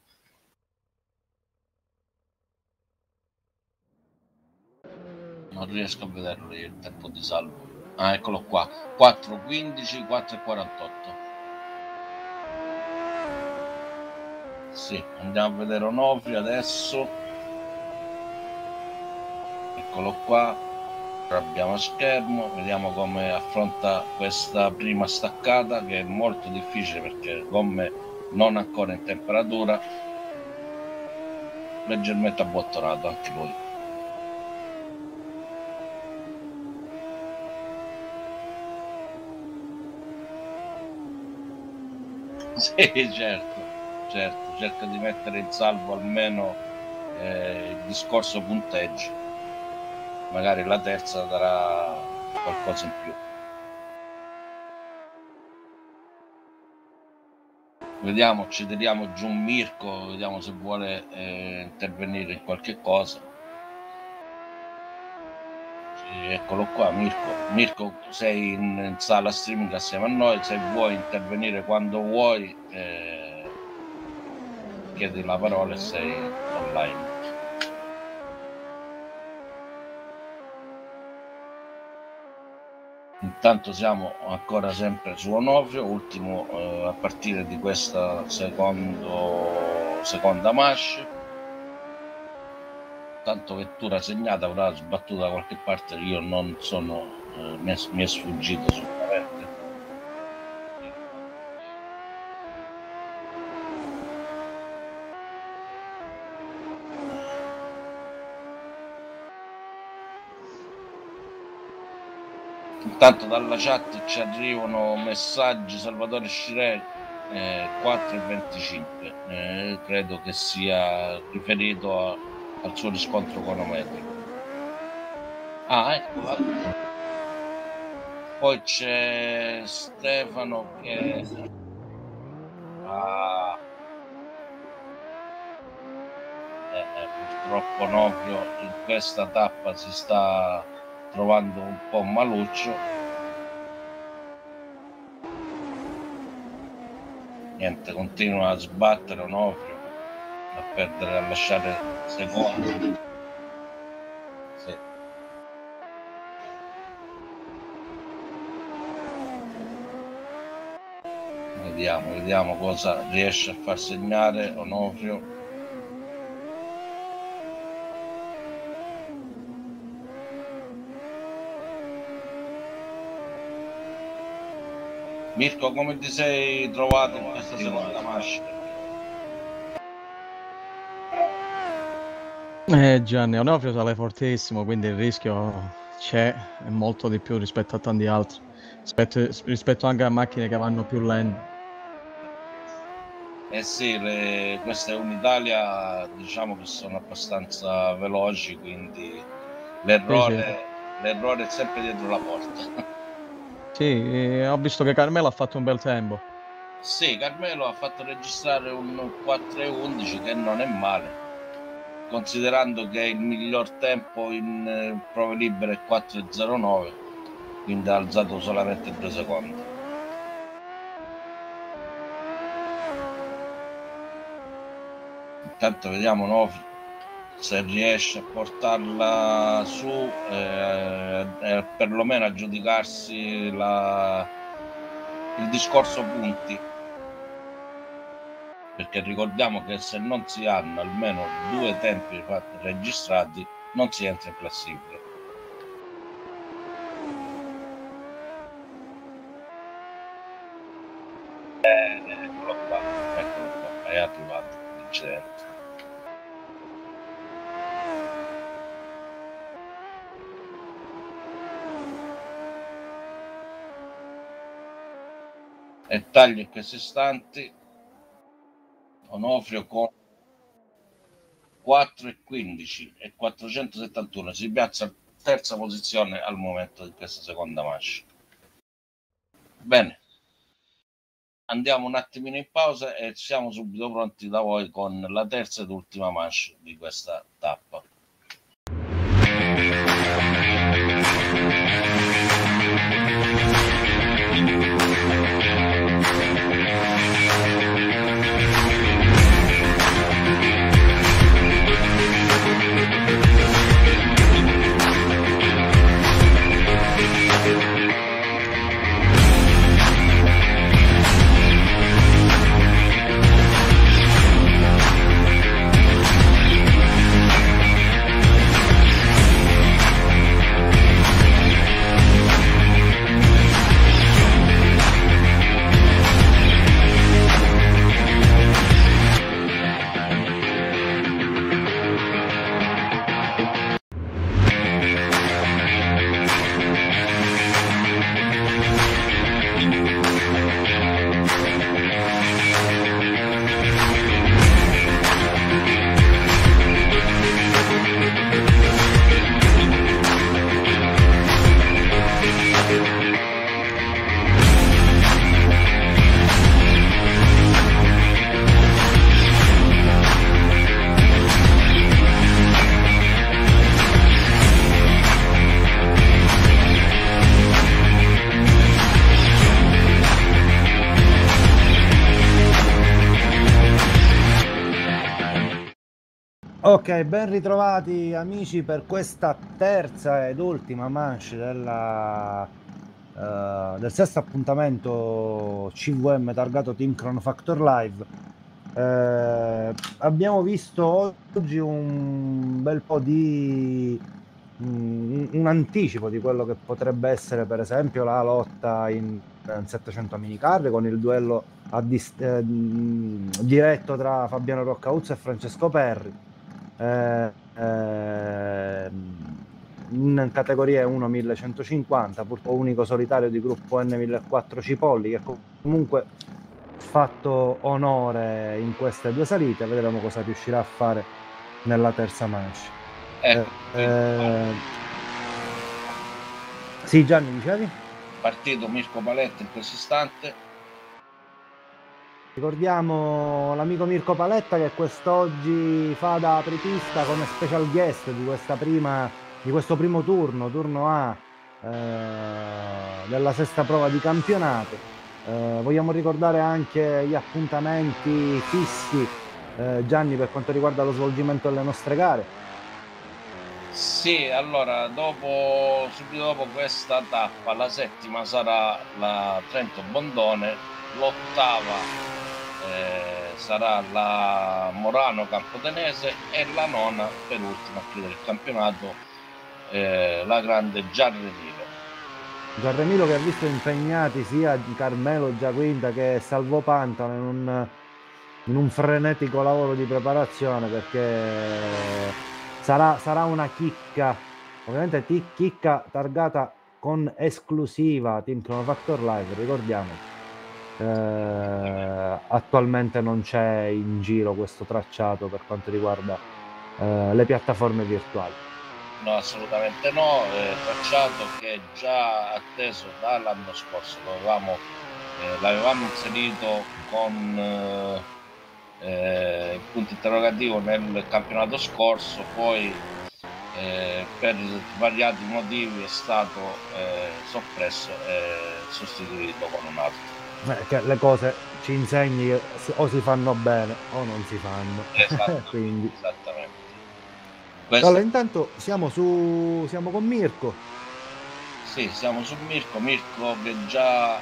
Non riesco a vederlo io il tempo di Salvo. Ah, eccolo qua. 4:15, 4:48. Sì, andiamo a vedere Onofri adesso. Eccolo qua. Abbiamo schermo, vediamo come affronta questa prima staccata che è molto difficile perché gomme non ancora in temperatura, leggermente abbottonato anche lui. Sì, certo, cerca di mettere in salvo almeno il discorso punteggi, magari la terza darà qualcosa in più. Vediamo, ci tiriamo giù Mirko, vediamo se vuole intervenire in qualche cosa. Sì, eccolo qua Mirko sei in sala streaming assieme a noi, se vuoi intervenire quando vuoi chiedi la parola e sei online. Intanto siamo ancora sempre su Onofrio, ultimo a partire di questa seconda manche. tanto vettura segnata, avrà sbattuto da qualche parte, io non sono, mi è sfuggito sicuramente. Intanto dalla chat ci arrivano messaggi. Salvatore Scirè 4,25, credo che sia riferito al suo riscontro econometrico. Ah, ecco. Poi c'è Stefano che purtroppo Novio in questa tappa si sta trovando un po' maluccio. Niente, continua a sbattere Onofrio, a perdere, a lasciare secondi. Sì. Vediamo cosa riesce a far segnare Onofrio. Mirko, come ti sei trovato in questa seconda manche? Gianni, Onofrio sale fortissimo, quindi il rischio c'è, è molto di più rispetto a tanti altri, rispetto anche a macchine che vanno più lente. Eh sì, questa è un'Italia, diciamo che sono abbastanza veloci, quindi l'errore è sempre dietro la porta. Sì, ho visto che Carmelo ha fatto un bel tempo. Sì, Carmelo ha fatto registrare un 4,11 che non è male, considerando che il miglior tempo in prove libere è 4,09, quindi ha alzato solamente 2 secondi. Intanto vediamo Novio se riesce a portarla su, perlomeno a giudicarsi il discorso punti, perché ricordiamo che se non si hanno almeno 2 tempi registrati non si entra in classifica. Eccolo qua, è arrivato l'incidente. E taglio in questi istanti Onofrio con 4,15 e 471 si piazza in terza posizione al momento di questa seconda manche. Bene, andiamo un attimino in pausa e siamo subito pronti da voi con la terza ed ultima manche di questa tappa. Ok, ben ritrovati amici per questa terza ed ultima manche del sesto appuntamento CVM targato Team Chrono Factor Live. Abbiamo visto oggi un bel po' di un anticipo di quello che potrebbe essere per esempio la lotta in 700 minicarri con il duello diretto tra Fabiano Roccauzzo e Francesco Perri. In categoria 1 1150, purtroppo unico solitario di gruppo N 1400 Cipolli, che comunque fatto onore in queste due salite. Vedremo cosa riuscirà a fare nella terza manche. Sì, Gianni, dicevi? Partito Mirko Paletta in questo istante. Ricordiamo l'amico Mirko Paletta che quest'oggi fa da apripista come special guest di questo primo turno A della sesta prova di campionato. Vogliamo ricordare anche gli appuntamenti fissi, Gianni, per quanto riguarda lo svolgimento delle nostre gare. Sì, allora subito dopo questa tappa, la settima sarà la Trento Bondone, l'ottava sarà la Morano Campotenese e la nona, per ultima, a chiudere il campionato, la grande Giarremilo. Giarremilo che ha visto impegnati sia Carmelo Giaquinta che Salvo Pantano in un frenetico lavoro di preparazione, perché sarà una chicca, ovviamente chicca targata con esclusiva Team Chronofactor Live, ricordiamo. Attualmente non c'è in giro questo tracciato per quanto riguarda le piattaforme virtuali. No, assolutamente no, tracciato che è già atteso dall'anno scorso, l'avevamo inserito con il punto interrogativo nel campionato scorso, poi per svariati motivi è stato soppresso e sostituito con un altro. Che le cose ci insegni che o si fanno bene o non si fanno. Esattamente. Quindi. Esattamente. Allora, intanto siamo con Mirko. Sì, siamo su Mirko che già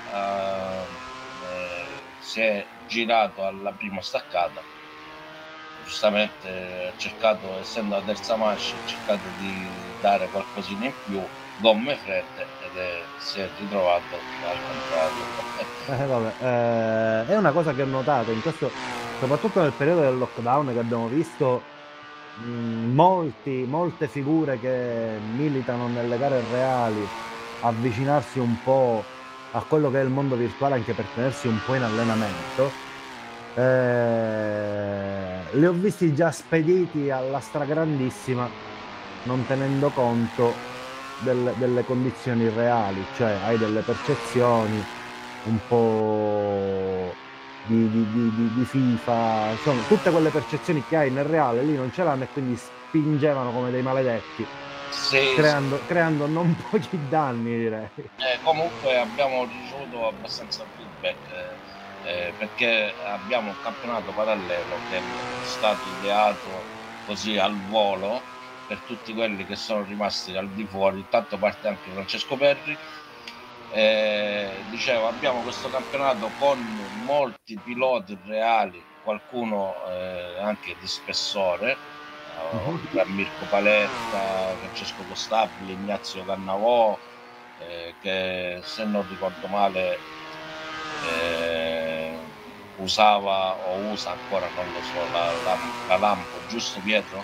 si è girato alla prima staccata. Giustamente ha cercato, essendo la terza manche, ha cercato di dare qualcosina in più, gomme fredde, si è ritrovato al contrario. È una cosa che ho notato in questo, soprattutto nel periodo del lockdown, che abbiamo visto molte figure che militano nelle gare reali avvicinarsi un po' a quello che è il mondo virtuale, anche per tenersi un po' in allenamento. Li ho visti già spediti alla stragrandissima, non tenendo conto delle condizioni reali, cioè hai delle percezioni un po' di FIFA, insomma tutte quelle percezioni che hai nel reale lì non ce l'hanno, e quindi spingevano come dei maledetti, sì, creando non pochi danni, direi. Comunque abbiamo ricevuto abbastanza feedback, perché abbiamo un campionato parallelo che è stato ideato così al volo per tutti quelli che sono rimasti al di fuori. Intanto parte anche Francesco Perri. Dicevo, abbiamo questo campionato con molti piloti reali, qualcuno anche di spessore, oltre a Mirko Paletta, Francesco Costabile, Ignazio Cannavò, che se non ricordo male usava o usa ancora, non lo so, la Lambo, giusto Pietro?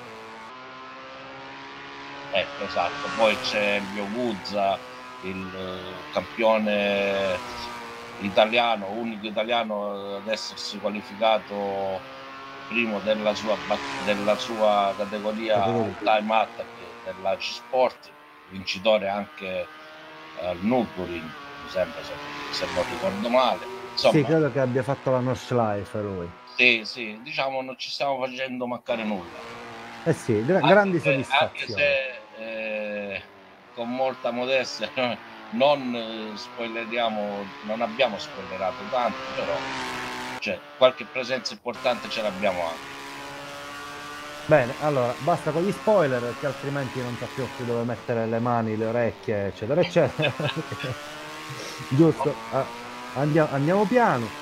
Esatto. Poi c'è il Bioguzza, il campione italiano, unico italiano ad essersi qualificato primo della sua categoria Time Attack della C-Sport, vincitore anche al Nürburgring, mi sembra, se non ricordo male. Insomma, sì, credo che abbia fatto la Nordschleife lui. Sì, diciamo non ci stiamo facendo mancare nulla. Sì, grandi Anche soddisfazioni. se con molta modestia non spoileriamo, non abbiamo spoilerato tanto, però cioè, qualche presenza importante ce l'abbiamo anche. Bene, allora basta con gli spoiler, perché altrimenti non sapevo più dove mettere le mani, le orecchie, eccetera eccetera. Giusto, andiamo piano.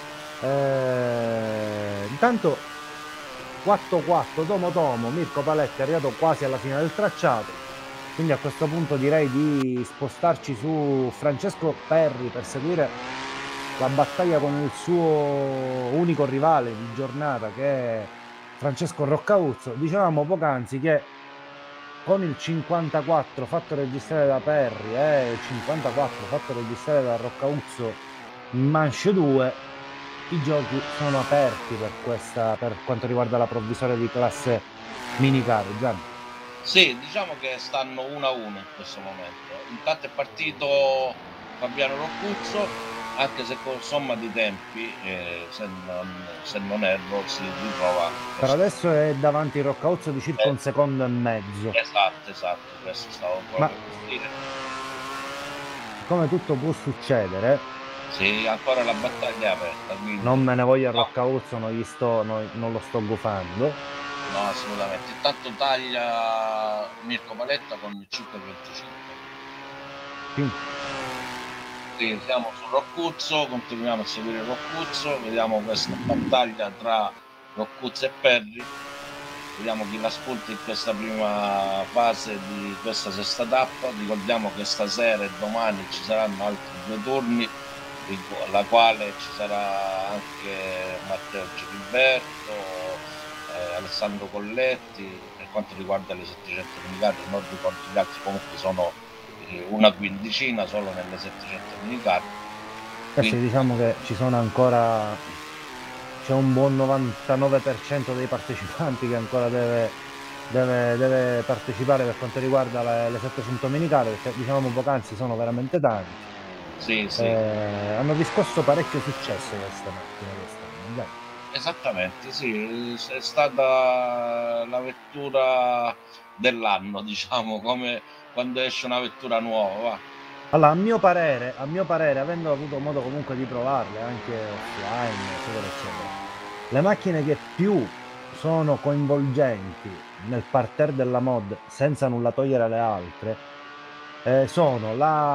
Intanto 4-4 Tomo, Mirko Paletti è arrivato quasi alla fine del tracciato, quindi a questo punto direi di spostarci su Francesco Perri per seguire la battaglia con il suo unico rivale di giornata, che è Francesco Roccauzzo. Dicevamo poc'anzi che con il 54 fatto registrare da Perri e il 54 fatto registrare da Roccauzzo in manche 2, i giochi sono aperti per quanto riguarda la provvisoria di classe minicar. Gianni. Sì, diciamo che stanno 1-1 in questo momento. Intanto è partito Fabiano Roccuzzo, anche se con somma di tempi, se non erro, si ritrova. Per adesso è davanti Roccauzzo di circa un secondo e mezzo. Esatto, questo stavo proprio per dire. Come tutto può succedere, sì, ancora la battaglia è aperta. Quindi... non me ne voglio a Roccauzzo, non lo sto gufando. No, assolutamente. Intanto taglia Mirko Paletta con il 5-25. Sì, siamo su Roccuzzo, continuiamo a seguire Roccuzzo, vediamo questa battaglia tra Roccuzzo e Perri, vediamo chi la spunta in questa prima fase di questa sesta tappa. Ricordiamo che stasera e domani ci saranno altri 2 turni, alla quale ci sarà anche Matteo Giliberto, Alessandro Colletti. Per quanto riguarda le 700 minicar, non ricordo gli altri, comunque sono una quindicina solo nelle 700 minicar. Quindi... diciamo che ci sono ancora, c'è un buon 99% dei partecipanti che ancora deve partecipare per quanto riguarda le 700 minicar, perché diciamo poc'anzi sono veramente tanti. Sì. Hanno riscosso parecchio successo questa macchina quest'anno. Dai. Esattamente, sì, è stata la vettura dell'anno, diciamo, come quando esce una vettura nuova, va. Allora, a mio parere, avendo avuto modo comunque di provarle anche offline, eccetera, le macchine che più sono coinvolgenti nel parterre della mod, senza nulla togliere alle altre, sono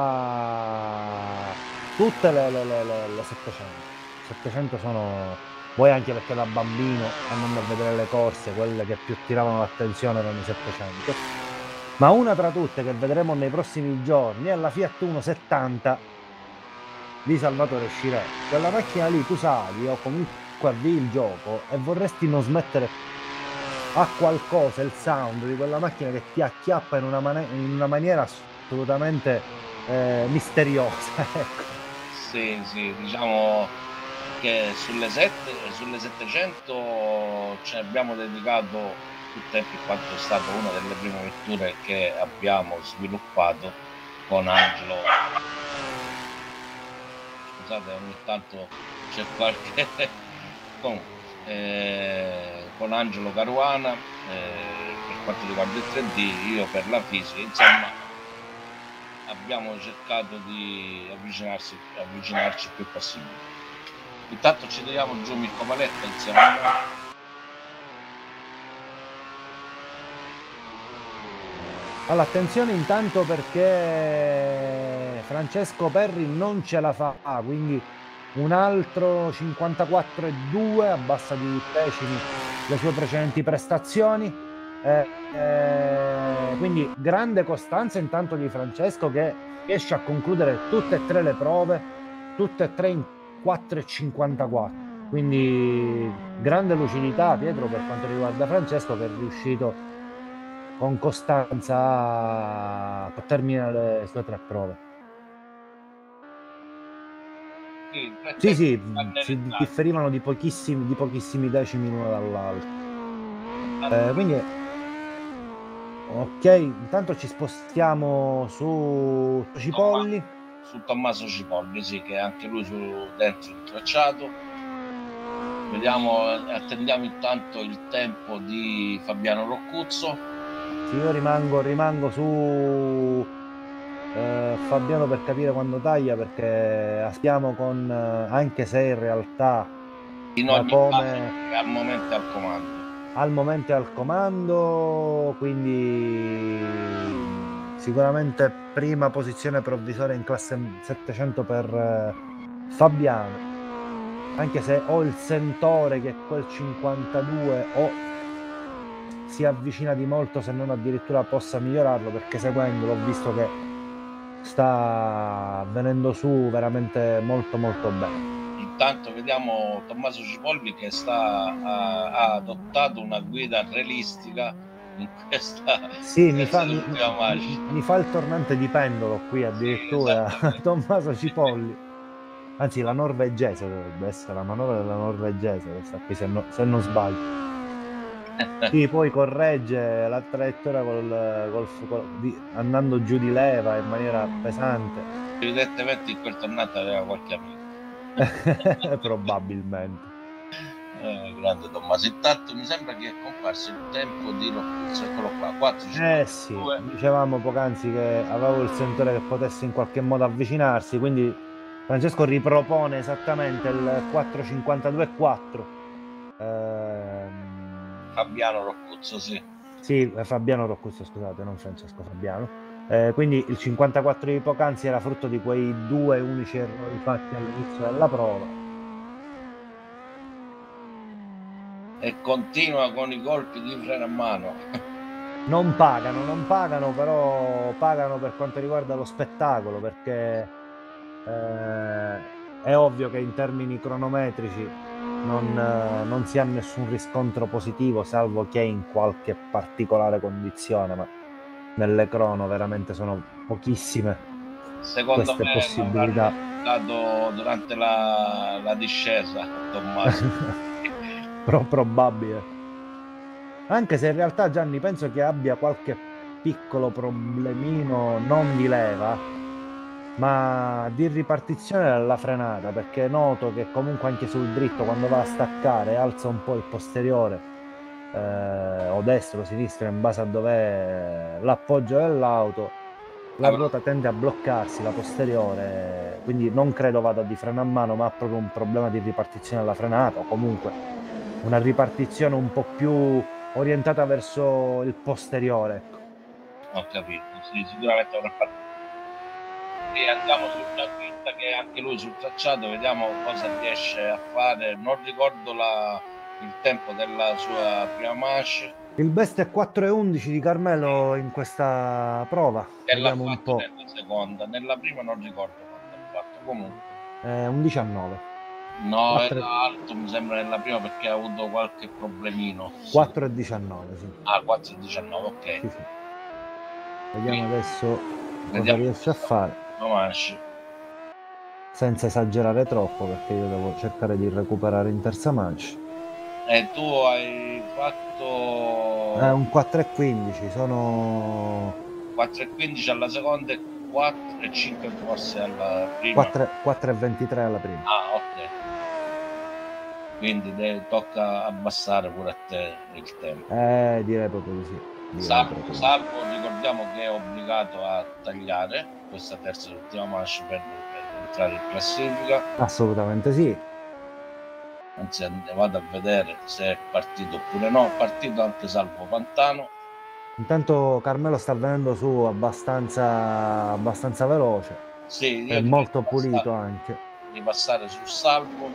tutte le 700. 700 sono... Poi anche perché da bambino, andando a vedere le corse, quelle che più tiravano l'attenzione erano i 700. Ma una tra tutte che vedremo nei prossimi giorni è la Fiat 170 di Salvatore Scirea. Quella macchina lì tu sali o comunque avvii il gioco e vorresti non smettere a qualcosa il sound di quella macchina che ti acchiappa in una maniera assolutamente misteriosa. Ecco. Sì, diciamo che sulle 700 ci abbiamo dedicato più tempo, in quanto è stata una delle prime vetture che abbiamo sviluppato con Angelo. Scusate, ogni tanto c'è qualche con Angelo Caruana, per quanto riguarda il 3D, io per la fisica, insomma abbiamo cercato di avvicinarci il più possibile. Intanto ci tiriamo giù Mirko Paletta insieme a noi. Allora, attenzione intanto perché Francesco Perri non ce la fa, quindi un altro 54,2, abbassa di decimi le sue precedenti prestazioni, quindi grande costanza intanto di Francesco, che riesce a concludere tutte e 3 le prove, tutte e 3 in 4,54, quindi grande lucidità, Pietro, per quanto riguarda Francesco, che è riuscito con costanza a terminare le sue 3 prove. Sì, si differivano di pochissimi decimi l'uno dall'altro. Quindi ok, intanto ci spostiamo su Cipolli. Su Tommaso Cipolli, sì, che è anche lui dentro il tracciato. Vediamo, attendiamo intanto il tempo di Fabiano Roccuzzo. Sì, io rimango su Fabiano per capire quando taglia, perché aspettiamo con anche se in realtà in ogni caso al momento è al comando, quindi sicuramente prima posizione provvisoria in classe 700 per Fabiano. anche se ho il sentore che quel 52 o si avvicina di molto, se non addirittura possa migliorarlo, perché seguendolo ho visto che sta venendo su veramente molto molto bene. Intanto vediamo Tommaso Cipolli che ha adottato una guida realistica in Sì, questa ultima marcia. mi fa il tornante di pendolo qui Sì, addirittura esattamente. Tommaso Cipolli. Anzi, la norvegese dovrebbe essere la manovra della norvegese, questa qui, se non sbaglio. Sì, poi corregge la traiettoria andando giù di leva in maniera pesante. Evidentemente in quel tornante aveva qualche amico. Probabilmente. Grande Tommaso. Intanto mi sembra che è comparso il tempo di Roccuzzo, eccolo qua, 4,52. Sì, dicevamo poc'anzi che avevo il sentore che potesse in qualche modo avvicinarsi, quindi Francesco ripropone esattamente il 4,52,4. Fabiano Roccuzzo, sì. Sì, Fabiano Roccuzzo, scusate, non Francesco Fabiano. Quindi il 54 di poc'anzi era frutto di quei 2 unici errori fatti all'inizio della prova. E continua con i colpi di freno a mano. Non pagano, però pagano per quanto riguarda lo spettacolo, perché è ovvio che in termini cronometrici non si ha nessun riscontro positivo, salvo che in qualche particolare condizione, ma nelle crono veramente sono pochissime Secondo queste me possibilità. l'avranno durante la discesa, Tommaso. Probabile. Anche se in realtà Gianni penso che abbia qualche piccolo problemino non di leva, ma di ripartizione della frenata, perché noto che comunque anche sul dritto quando va a staccare alza un po' il posteriore, o destro o sinistro in base a dov'è l'appoggio dell'auto. La ruota tende a bloccarsi, la posteriore, quindi non credo vada di freno a mano, ma ha proprio un problema di ripartizione della frenata, o comunque una ripartizione un po' più orientata verso il posteriore. Ecco. Ho capito, sì, sicuramente avrà fatto. E andiamo sulla quinta, che anche lui sul tracciato, vediamo cosa riesce a fare. Non ricordo il tempo della sua prima manche. Il best è 4,11 di Carmelo in questa prova. E l'ha Vediamo un fatto po'. nella seconda, nella prima non ricordo quanto ha fatto. Comunque Un 19. no, 4, era alto mi sembra nella prima perché ha avuto qualche problemino. 4,19, sì. 4,19, ok. Sì. Vediamo adesso cosa Vediamo riesce a fare. manche. Senza esagerare troppo, perché io devo cercare di recuperare in terza manche. E tu hai fatto Un 4,15, sono 4,15 alla seconda e 4,5 forse alla prima. 4,23 alla prima. Ok. Quindi tocca abbassare pure a te il tempo. Direi proprio di sì. Salvo, ricordiamo che è obbligato a tagliare questa terza e ultima manche per entrare in classifica. Assolutamente sì. Anzi, vado a vedere se è partito oppure no. È partito anche Salvo Pantano. Intanto Carmelo sta venendo su abbastanza veloce. Sì, È molto pulito anche. Di passare sul Salvo.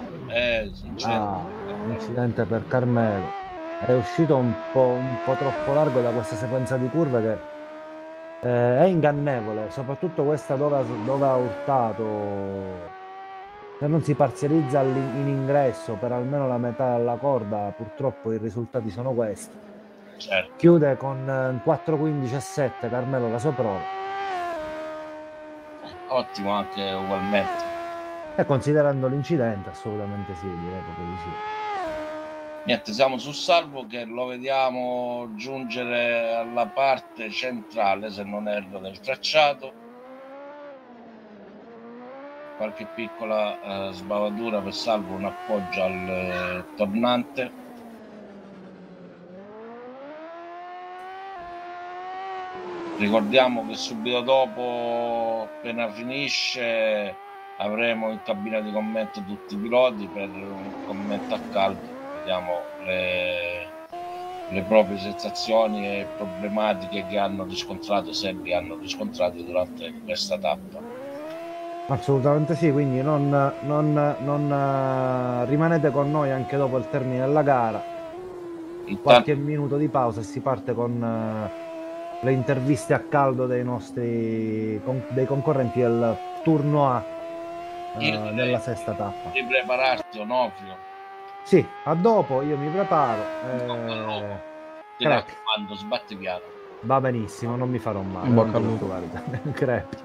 Incidente per Carmelo. È uscito un po' troppo largo da questa sequenza di curve che è ingannevole, soprattutto questa dove ha urtato. Se non si parzializza in ingresso per almeno la metà della corda, purtroppo i risultati sono questi. Certo. Chiude con 4,15,7 Carmelo la sua prova. Ottimo anche ugualmente. E considerando l'incidente, assolutamente sì, direi proprio di sì. Niente, siamo su Salvo che lo vediamo giungere alla parte centrale, se non erro, del tracciato. Qualche piccola sbavatura per Salvo, un appoggio al tornante. Ricordiamo che subito dopo, appena finisce, avremo in cabina di commento tutti i piloti per un commento a caldo. Vediamo le proprie sensazioni e problematiche che hanno riscontrato, se li hanno riscontrati durante questa tappa. Assolutamente sì, quindi rimanete con noi anche dopo il termine della gara, qualche Intanto minuto di pausa e si parte con le interviste a caldo dei concorrenti del turno A io della direi sesta tappa. di prepararti, Onofrio. Sì, a dopo, io mi preparo. In bocca al lupo. Ti Crack, raccomando, sbatti piano. va benissimo, non mi farò male, In non bocca ti al lupo. preoccupare. Crack.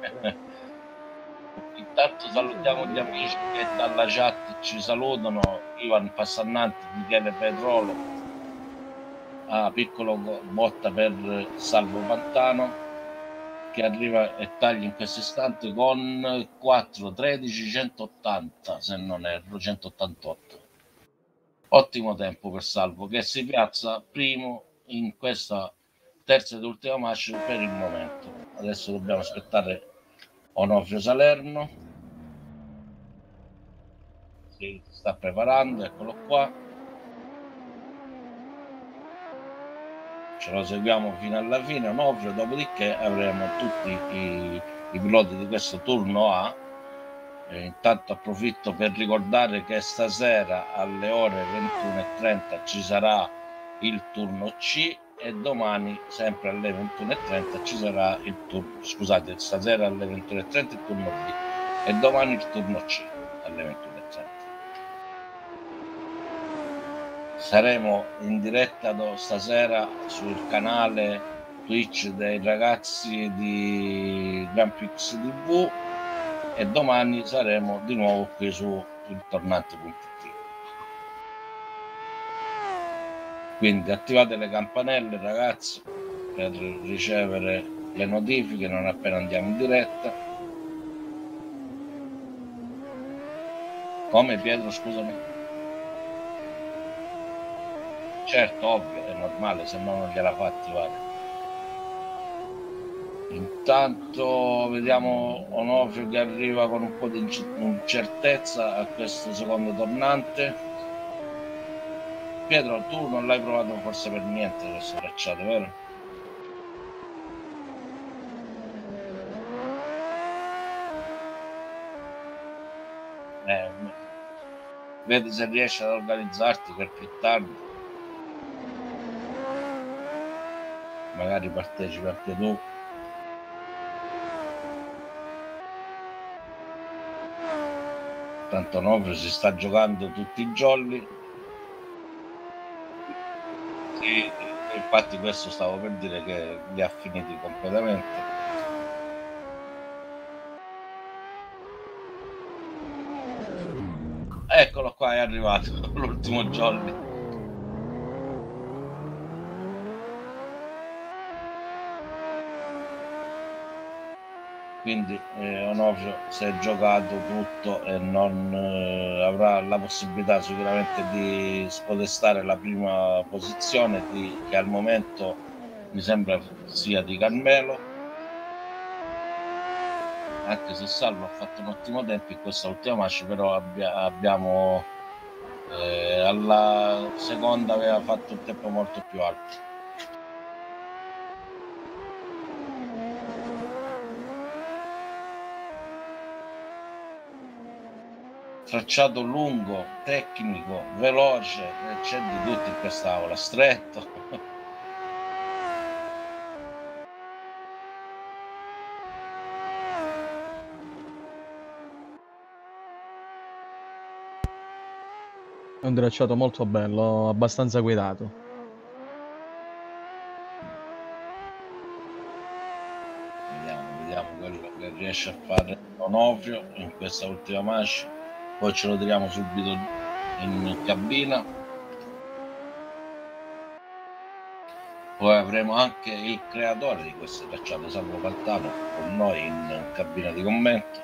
Intanto salutiamo gli amici che dalla chat ci salutano: Ivan Passannanti, Michele Petrolo, piccolo botta per Salvo Pantano, che arriva e taglia in questo istante con 4 13 180, se non erro, 188. Ottimo tempo per Salvo, che si piazza primo in questa terza ed ultima match per il momento. Adesso dobbiamo aspettare Onofrio Salerno, si sta preparando, eccolo qua. Ce lo seguiamo fino alla fine, Onofrio, dopodiché avremo tutti i piloti di questo turno A. Intanto approfitto per ricordare che stasera alle ore 21:30 ci sarà il turno C e domani sempre alle 21:30 ci sarà il turno, scusate, stasera alle 21:30 il turno B e domani il turno C alle 21:30. Saremo in diretta stasera sul canale Twitch dei ragazzi di Grand Prix TV e domani saremo di nuovo qui su iltornante.it. Quindi attivate le campanelle, ragazzi, per ricevere le notifiche non appena andiamo in diretta. Come, Pietro, scusami? Certo, ovvio, è normale, se no non gliela fa attivare. Intanto vediamo Onofrio che arriva con un po' di incertezza a questo secondo tornante. Pietro, tu non l'hai provato forse per niente questo tracciato, vero? Vedi se riesci ad organizzarti per più tardi. Magari partecipi anche tu. Tanto Onofrio si sta giocando tutti i giorni. Sì, infatti questo stavo per dire che li ha finiti completamente. Eccolo qua, è arrivato l'ultimo jolly. Quindi Onofrio si è giocato tutto e non avrà la possibilità sicuramente di spodestare la prima posizione che al momento mi sembra sia di Carmelo, anche se Salvo ha fatto un ottimo tempo in questa ultima match, però abbiamo alla seconda aveva fatto un tempo molto più alto. Tracciato lungo, tecnico, veloce, c'è di tutto in quest'aula, stretto. È un tracciato molto bello, abbastanza guidato. Vediamo quello che riesce a fare Onofrio in questa ultima match, poi ce lo tiriamo subito in cabina. Poi avremo anche il creatore di questo tracciato, Salvo Pantano, con noi in cabina di commento.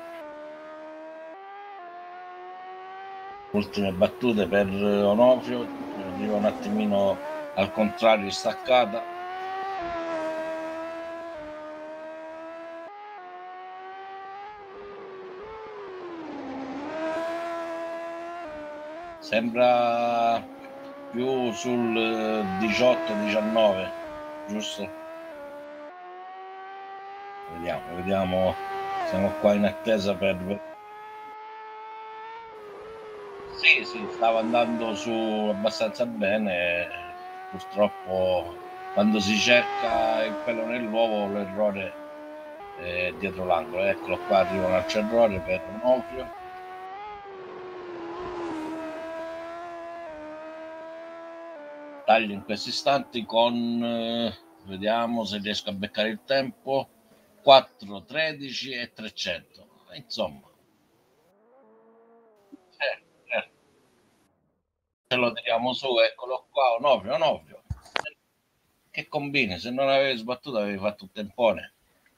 Ultime battute per Onofrio, arriva un attimino al contrario staccata. Sembra più sul 18-19, giusto? Vediamo Siamo qua in attesa per... Sì, stava andando su abbastanza bene. Purtroppo quando si cerca il pelo nell'uovo l'errore è dietro l'angolo. Eccolo qua, arriva un altro errore per Onofrio. Taglio in questi istanti con... vediamo se riesco a beccare il tempo. 4, 13 e 300. Insomma. Certo. Ce lo tiriamo su, eccolo qua, Onofrio. Che combini? Se non avevi sbattuto avevi fatto un tempone.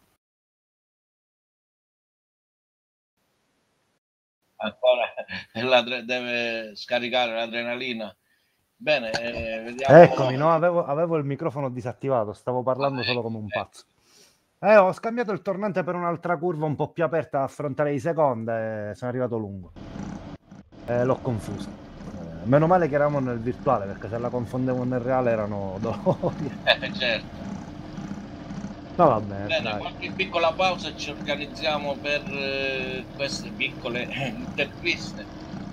Ancora deve scaricare l'adrenalina. Bene, vediamo. Eccomi, no, avevo il microfono disattivato, stavo parlando solo come un pazzo. Ho scambiato il tornante per un'altra curva un po' più aperta a affrontare i secondi e sono arrivato lungo. L'ho confuso. Meno male che eravamo nel virtuale, perché se la confondevo nel reale erano dolori. Certo. No, vabbè. Bene, qualche piccola pausa e ci organizziamo per queste piccole interviste.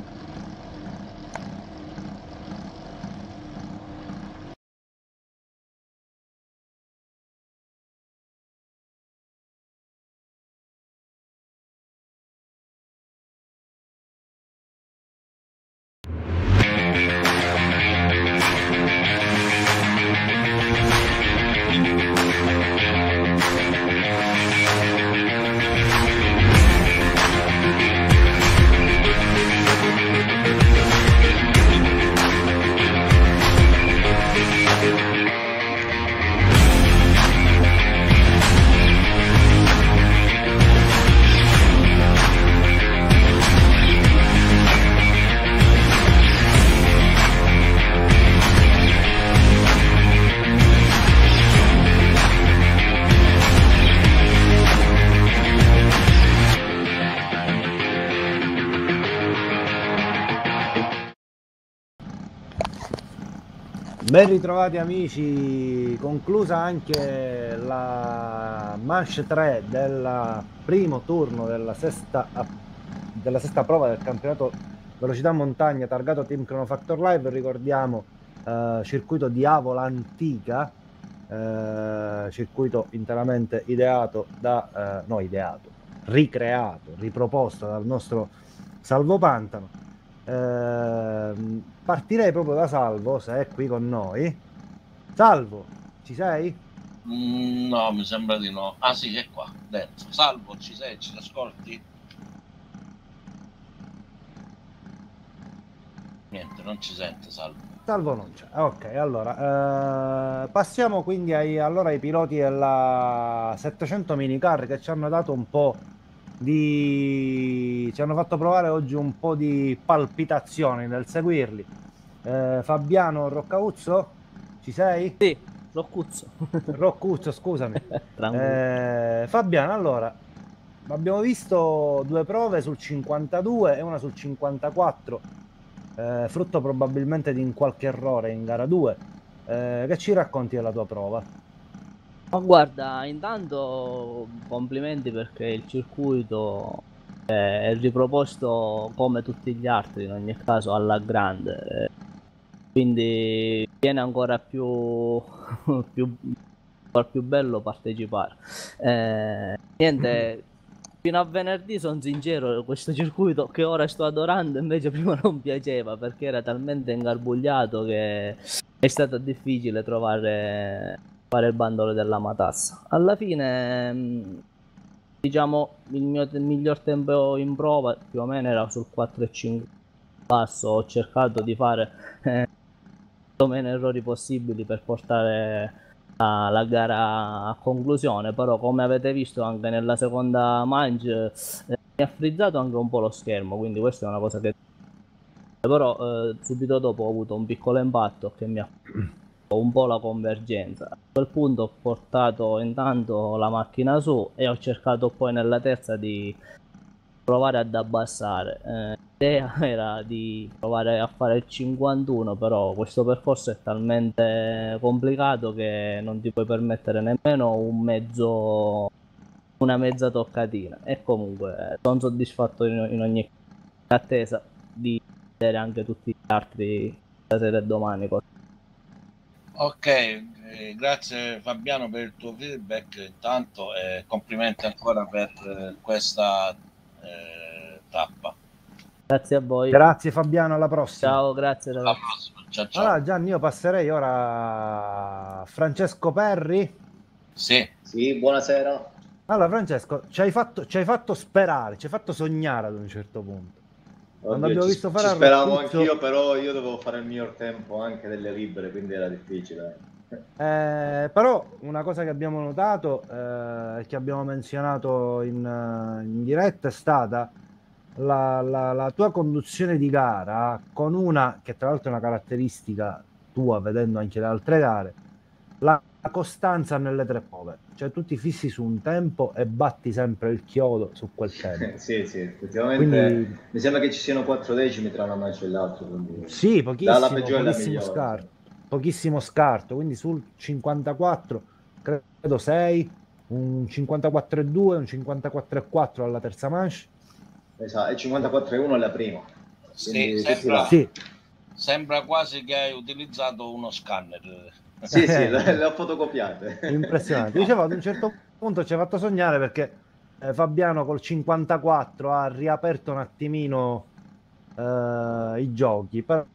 Ben ritrovati amici, conclusa anche la manche 3 del primo turno della sesta prova del campionato velocità montagna targato Team Chronofactor Live. Ricordiamo circuito di Avola Antica, circuito interamente ricreato, riproposto dal nostro Salvo Pantano. Partirei proprio da Salvo, se è qui con noi. Salvo, ci sei? No, mi sembra di no. Ah sì, è qua dentro. Salvo, ci sei? Ci ascolti? Niente, non ci sente Salvo. Salvo non c'è. Ok, allora passiamo quindi ai piloti della 700 minicar che ci hanno dato un po' ci hanno fatto provare oggi un po' di palpitazioni nel seguirli. Fabiano Roccauzzo, ci sei? Sì, Roccuzzo, scusami. Fabiano, allora abbiamo visto due prove sul 52 e una sul 54, frutto probabilmente di qualche errore in gara 2. Che ci racconti della tua prova? Ma guarda, intanto complimenti perché il circuito è riproposto come tutti gli altri, in ogni caso alla grande, quindi viene ancora più bello partecipare. Niente, fino a venerdì sono sincero, questo circuito che ora sto adorando invece prima non piaceva perché era talmente ingarbugliato che è stato difficile trovare il bandolo della matassa. Alla fine, diciamo, il mio miglior tempo in prova più o meno era sul 4,5 passo. Ho cercato di fare meno errori possibili per portare la gara a conclusione, però come avete visto anche nella seconda manche mi ha frizzato anche un po' lo schermo, quindi questa è una cosa che però subito dopo ho avuto un piccolo impatto che mi ha un po' la convergenza. A quel punto ho portato intanto la macchina su e ho cercato poi nella terza di provare ad abbassare. L'idea era di provare a fare il 51, però questo percorso è talmente complicato che non ti puoi permettere nemmeno un mezzo una mezza toccatina. E comunque sono soddisfatto in ogni attesa di vedere anche tutti gli altri stasera e domani. Ok, grazie Fabiano per il tuo feedback intanto e complimenti ancora per questa tappa. Grazie a voi. Grazie Fabiano, alla prossima. Ciao, grazie. Alla prossima, ciao ciao. Allora Gianni, io passerei ora a Francesco Perri. Sì. Sì, buonasera. Allora Francesco, ci hai fatto sperare, ci hai fatto sognare ad un certo punto. Quando abbiamo visto fare ci a speravo Rocuzzo- anch'io, però io dovevo fare il miglior tempo anche delle libere, quindi era difficile. Però una cosa che abbiamo notato e che abbiamo menzionato in diretta è stata la tua conduzione di gara con una, che tra l'altro è una caratteristica tua vedendo anche le altre gare, la costanza nelle tre prove, cioè tu ti fissi su un tempo e batti sempre il chiodo su quel tempo. Sì, effettivamente Quindi mi sembra che ci siano 4 decimi tra una mancia e l'altro. Quindi... sì, dalla peggiore alla pochissimo migliore, scarto, pochissimo scarto, quindi sul 54 credo 6, un 54,2, un 54,4 alla terza manche. Esatto, e 54,1 alla prima. Sì, sembra quasi che hai utilizzato uno scanner. Sì, le ho fotocopiate. Impressionante. Dicevo, ad un certo punto ci ha fatto sognare perché Fabiano col 54 ha riaperto un attimino i giochi, però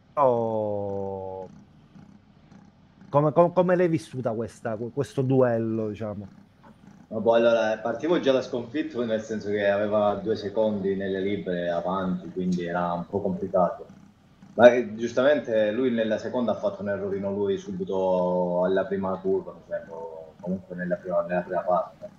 come l'hai vissuta questo duello, diciamo? Allora, partivo già da sconfitto, nel senso che aveva 2 secondi nelle libere avanti, quindi era un po' complicato. Ma giustamente lui nella seconda ha fatto un errorino lui subito alla prima curva, comunque nella prima parte.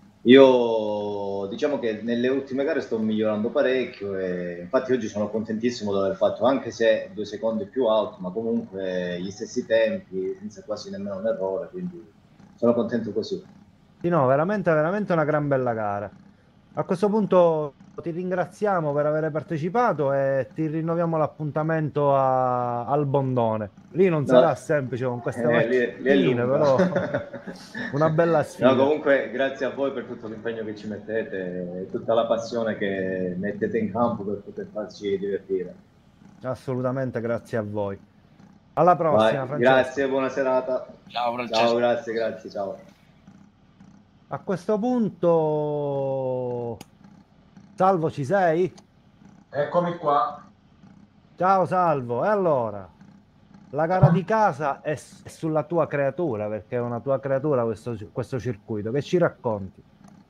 Io diciamo che nelle ultime gare sto migliorando parecchio e infatti oggi sono contentissimo di aver fatto, anche se 2 secondi più alto, ma comunque gli stessi tempi, senza quasi nemmeno un errore, quindi sono contento così. Sì, no, veramente una gran bella gara. A questo punto ti ringraziamo per aver partecipato e ti rinnoviamo l'appuntamento al Bondone. Lì non sarà semplice con queste macchine, però una bella sfida. No, comunque grazie a voi per tutto l'impegno che ci mettete e tutta la passione che mettete in campo per poter farci divertire. Assolutamente, grazie a voi. Alla prossima, Francesco. Grazie, buona serata. Ciao Francesco. Ciao, grazie, ciao. A questo punto, Salvo, ci sei? Eccomi qua. Ciao Salvo, e allora? La gara di casa è sulla tua creatura, perché è una tua creatura questo circuito. Che ci racconti?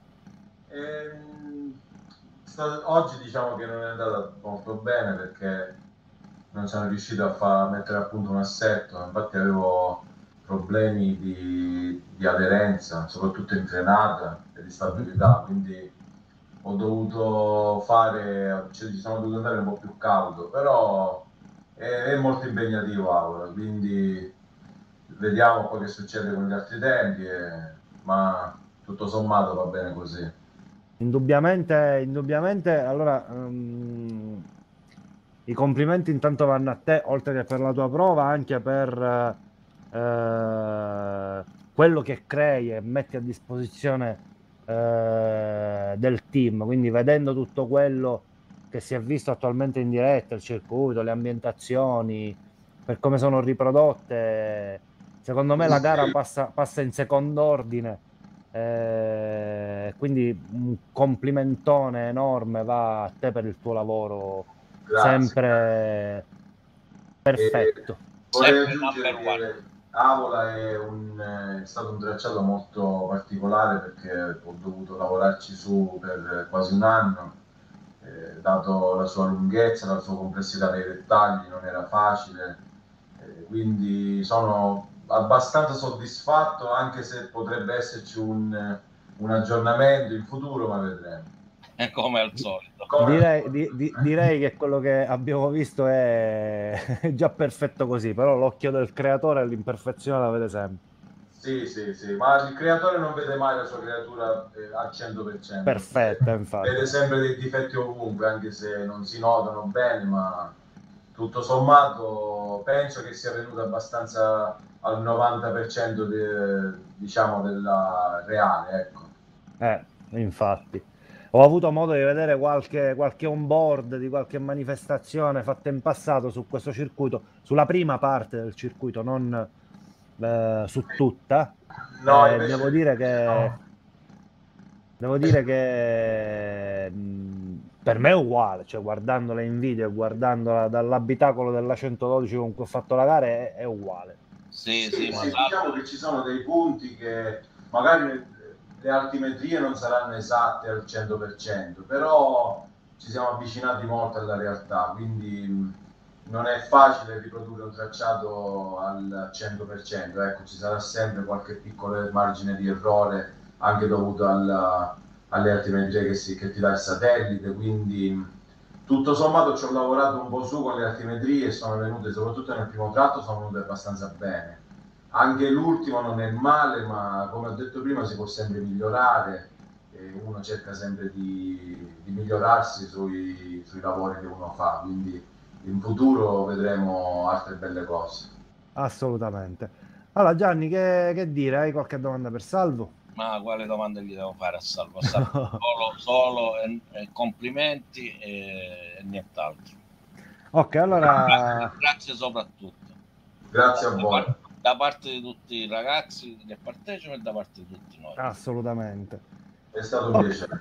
Oggi diciamo che non è andata molto bene perché non sono riuscito a mettere a punto un assetto, infatti avevo problemi di aderenza, soprattutto in frenata e di stabilità, quindi ho dovuto ci sono dovuto andare un po' più caldo, però è molto impegnativo Aula, quindi vediamo poi che succede con gli altri tempi, ma tutto sommato va bene così. Indubbiamente, allora i complimenti intanto vanno a te, oltre che per la tua prova, anche per quello che crei e metti a disposizione del team, quindi vedendo tutto quello che si è visto attualmente in diretta, il circuito, le ambientazioni, per come sono riprodotte, secondo me la gara passa in secondo ordine, quindi un complimentone enorme va a te per il tuo lavoro. Grazie. Sempre perfetto. Vorrei aggiungere che Avola è stato un tracciato molto particolare perché ho dovuto lavorarci su per quasi un anno, dato la sua lunghezza, la sua complessità dei dettagli, non era facile, quindi sono abbastanza soddisfatto, anche se potrebbe esserci un aggiornamento in futuro, ma vedremo. È come al solito. Direi che quello che abbiamo visto è già perfetto così, però l'occhio del creatore l'imperfezione la vede sempre. Sì, ma il creatore non vede mai la sua creatura al 100%. Perfetta, infatti. Vede sempre dei difetti ovunque, anche se non si notano bene, ma tutto sommato penso che sia venuto abbastanza al 90% diciamo della reale, ecco. infatti. Ho avuto modo di vedere qualche on-board di qualche manifestazione fatta in passato su questo circuito, sulla prima parte del circuito, non su tutta. No, invece Devo dire che, no. per me è uguale, cioè guardandola in video e guardandola dall'abitacolo della 112 con cui ho fatto la gara è uguale. Sì, Sì, ma diciamo che ci sono dei punti che magari le altimetrie non saranno esatte al 100%, però ci siamo avvicinati molto alla realtà, quindi non è facile riprodurre un tracciato al 100%, ecco, ci sarà sempre qualche piccolo margine di errore anche dovuto alle altimetrie che ti dà il satellite, quindi tutto sommato ci ho lavorato un po' su con le altimetrie e sono venute, soprattutto nel primo tratto, sono venute abbastanza bene. Anche l'ultimo non è male, ma come ho detto prima si può sempre migliorare e uno cerca sempre di migliorarsi sui lavori che uno fa, quindi in futuro vedremo altre belle cose. Assolutamente. Allora Gianni, che dire? Hai qualche domanda per Salvo? Ma quale domande gli devo fare a Salvo? Solo complimenti e nient'altro. Ok, allora Grazie soprattutto. Grazie a voi. Da parte di tutti i ragazzi che partecipano e da parte di tutti noi. assolutamente. È stato un piacere.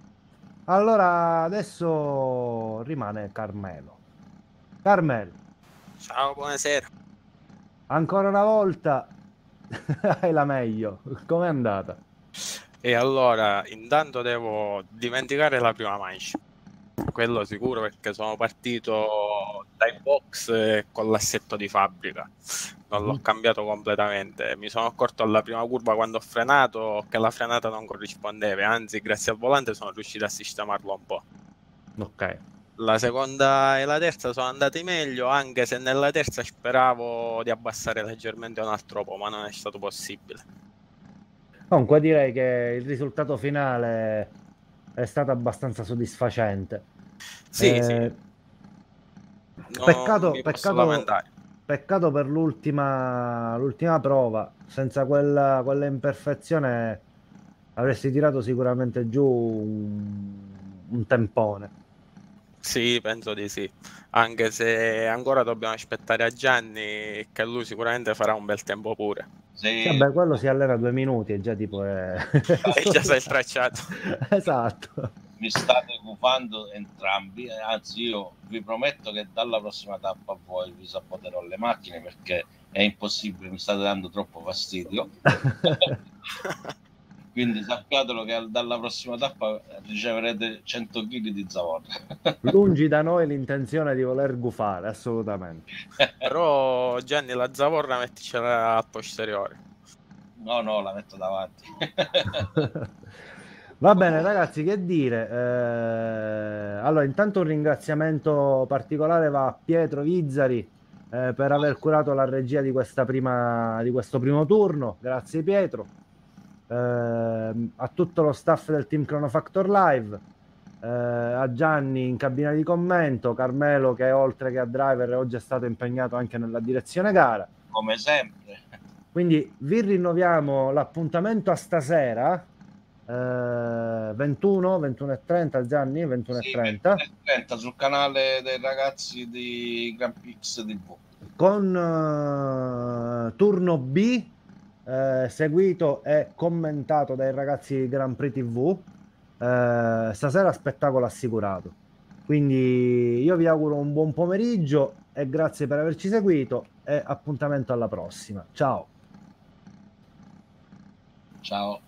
Allora adesso rimane Carmelo. Carmelo, Ciao, buonasera. ancora una volta hai la meglio. Com'è andata? E allora, intanto devo dimenticare la prima mancia. Quello sicuro, perché sono partito dai box con l'assetto di fabbrica. Non l'ho cambiato completamente. Mi sono accorto alla prima curva quando ho frenato che la frenata non corrispondeva, anzi, grazie al volante sono riuscito a sistemarlo un po'. Ok. La seconda e la terza sono andati meglio, anche se nella terza speravo di abbassare leggermente un altro po', ma non è stato possibile. Comunque direi che il risultato finale è stato abbastanza soddisfacente. Sì, sì, non Peccato, mi posso lamentare. peccato per l'ultima prova. Senza quella imperfezione avresti tirato sicuramente giù un tempone. Sì, penso di sì, anche se ancora dobbiamo aspettare a Gianni, che lui sicuramente farà un bel tempo pure. Sì, Se vabbè, quello si allena 2 minuti e già tipo è... E già sai il tracciato. Esatto. mi state gufando entrambi, anzi io vi prometto che dalla prossima tappa a voi vi saboterò le macchine perché è impossibile, mi state dando troppo fastidio. Quindi sappiatelo che dalla prossima tappa riceverete 100 kg di zavorra. Lungi da noi l'intenzione di voler gufare, assolutamente. Però Gianni, la zavorra metticela al posteriore. No, la metto davanti. Va bene ragazzi, che dire? Allora, intanto un ringraziamento particolare va a Pietro Vizzari per aver curato la regia di questo primo turno. Grazie Pietro. A tutto lo staff del team Chronofactor Live, a Gianni in cabina di commento, Carmelo che oltre che a driver oggi è stato impegnato anche nella direzione gara. Come sempre. Quindi vi rinnoviamo l'appuntamento a stasera 21:30 Gianni, 21:30 sì, 30 sul canale dei ragazzi di Grand Prix TV con turno B seguito e commentato dai ragazzi di Grand Prix TV. Stasera spettacolo assicurato, quindi io vi auguro un buon pomeriggio e grazie per averci seguito e appuntamento alla prossima. Ciao.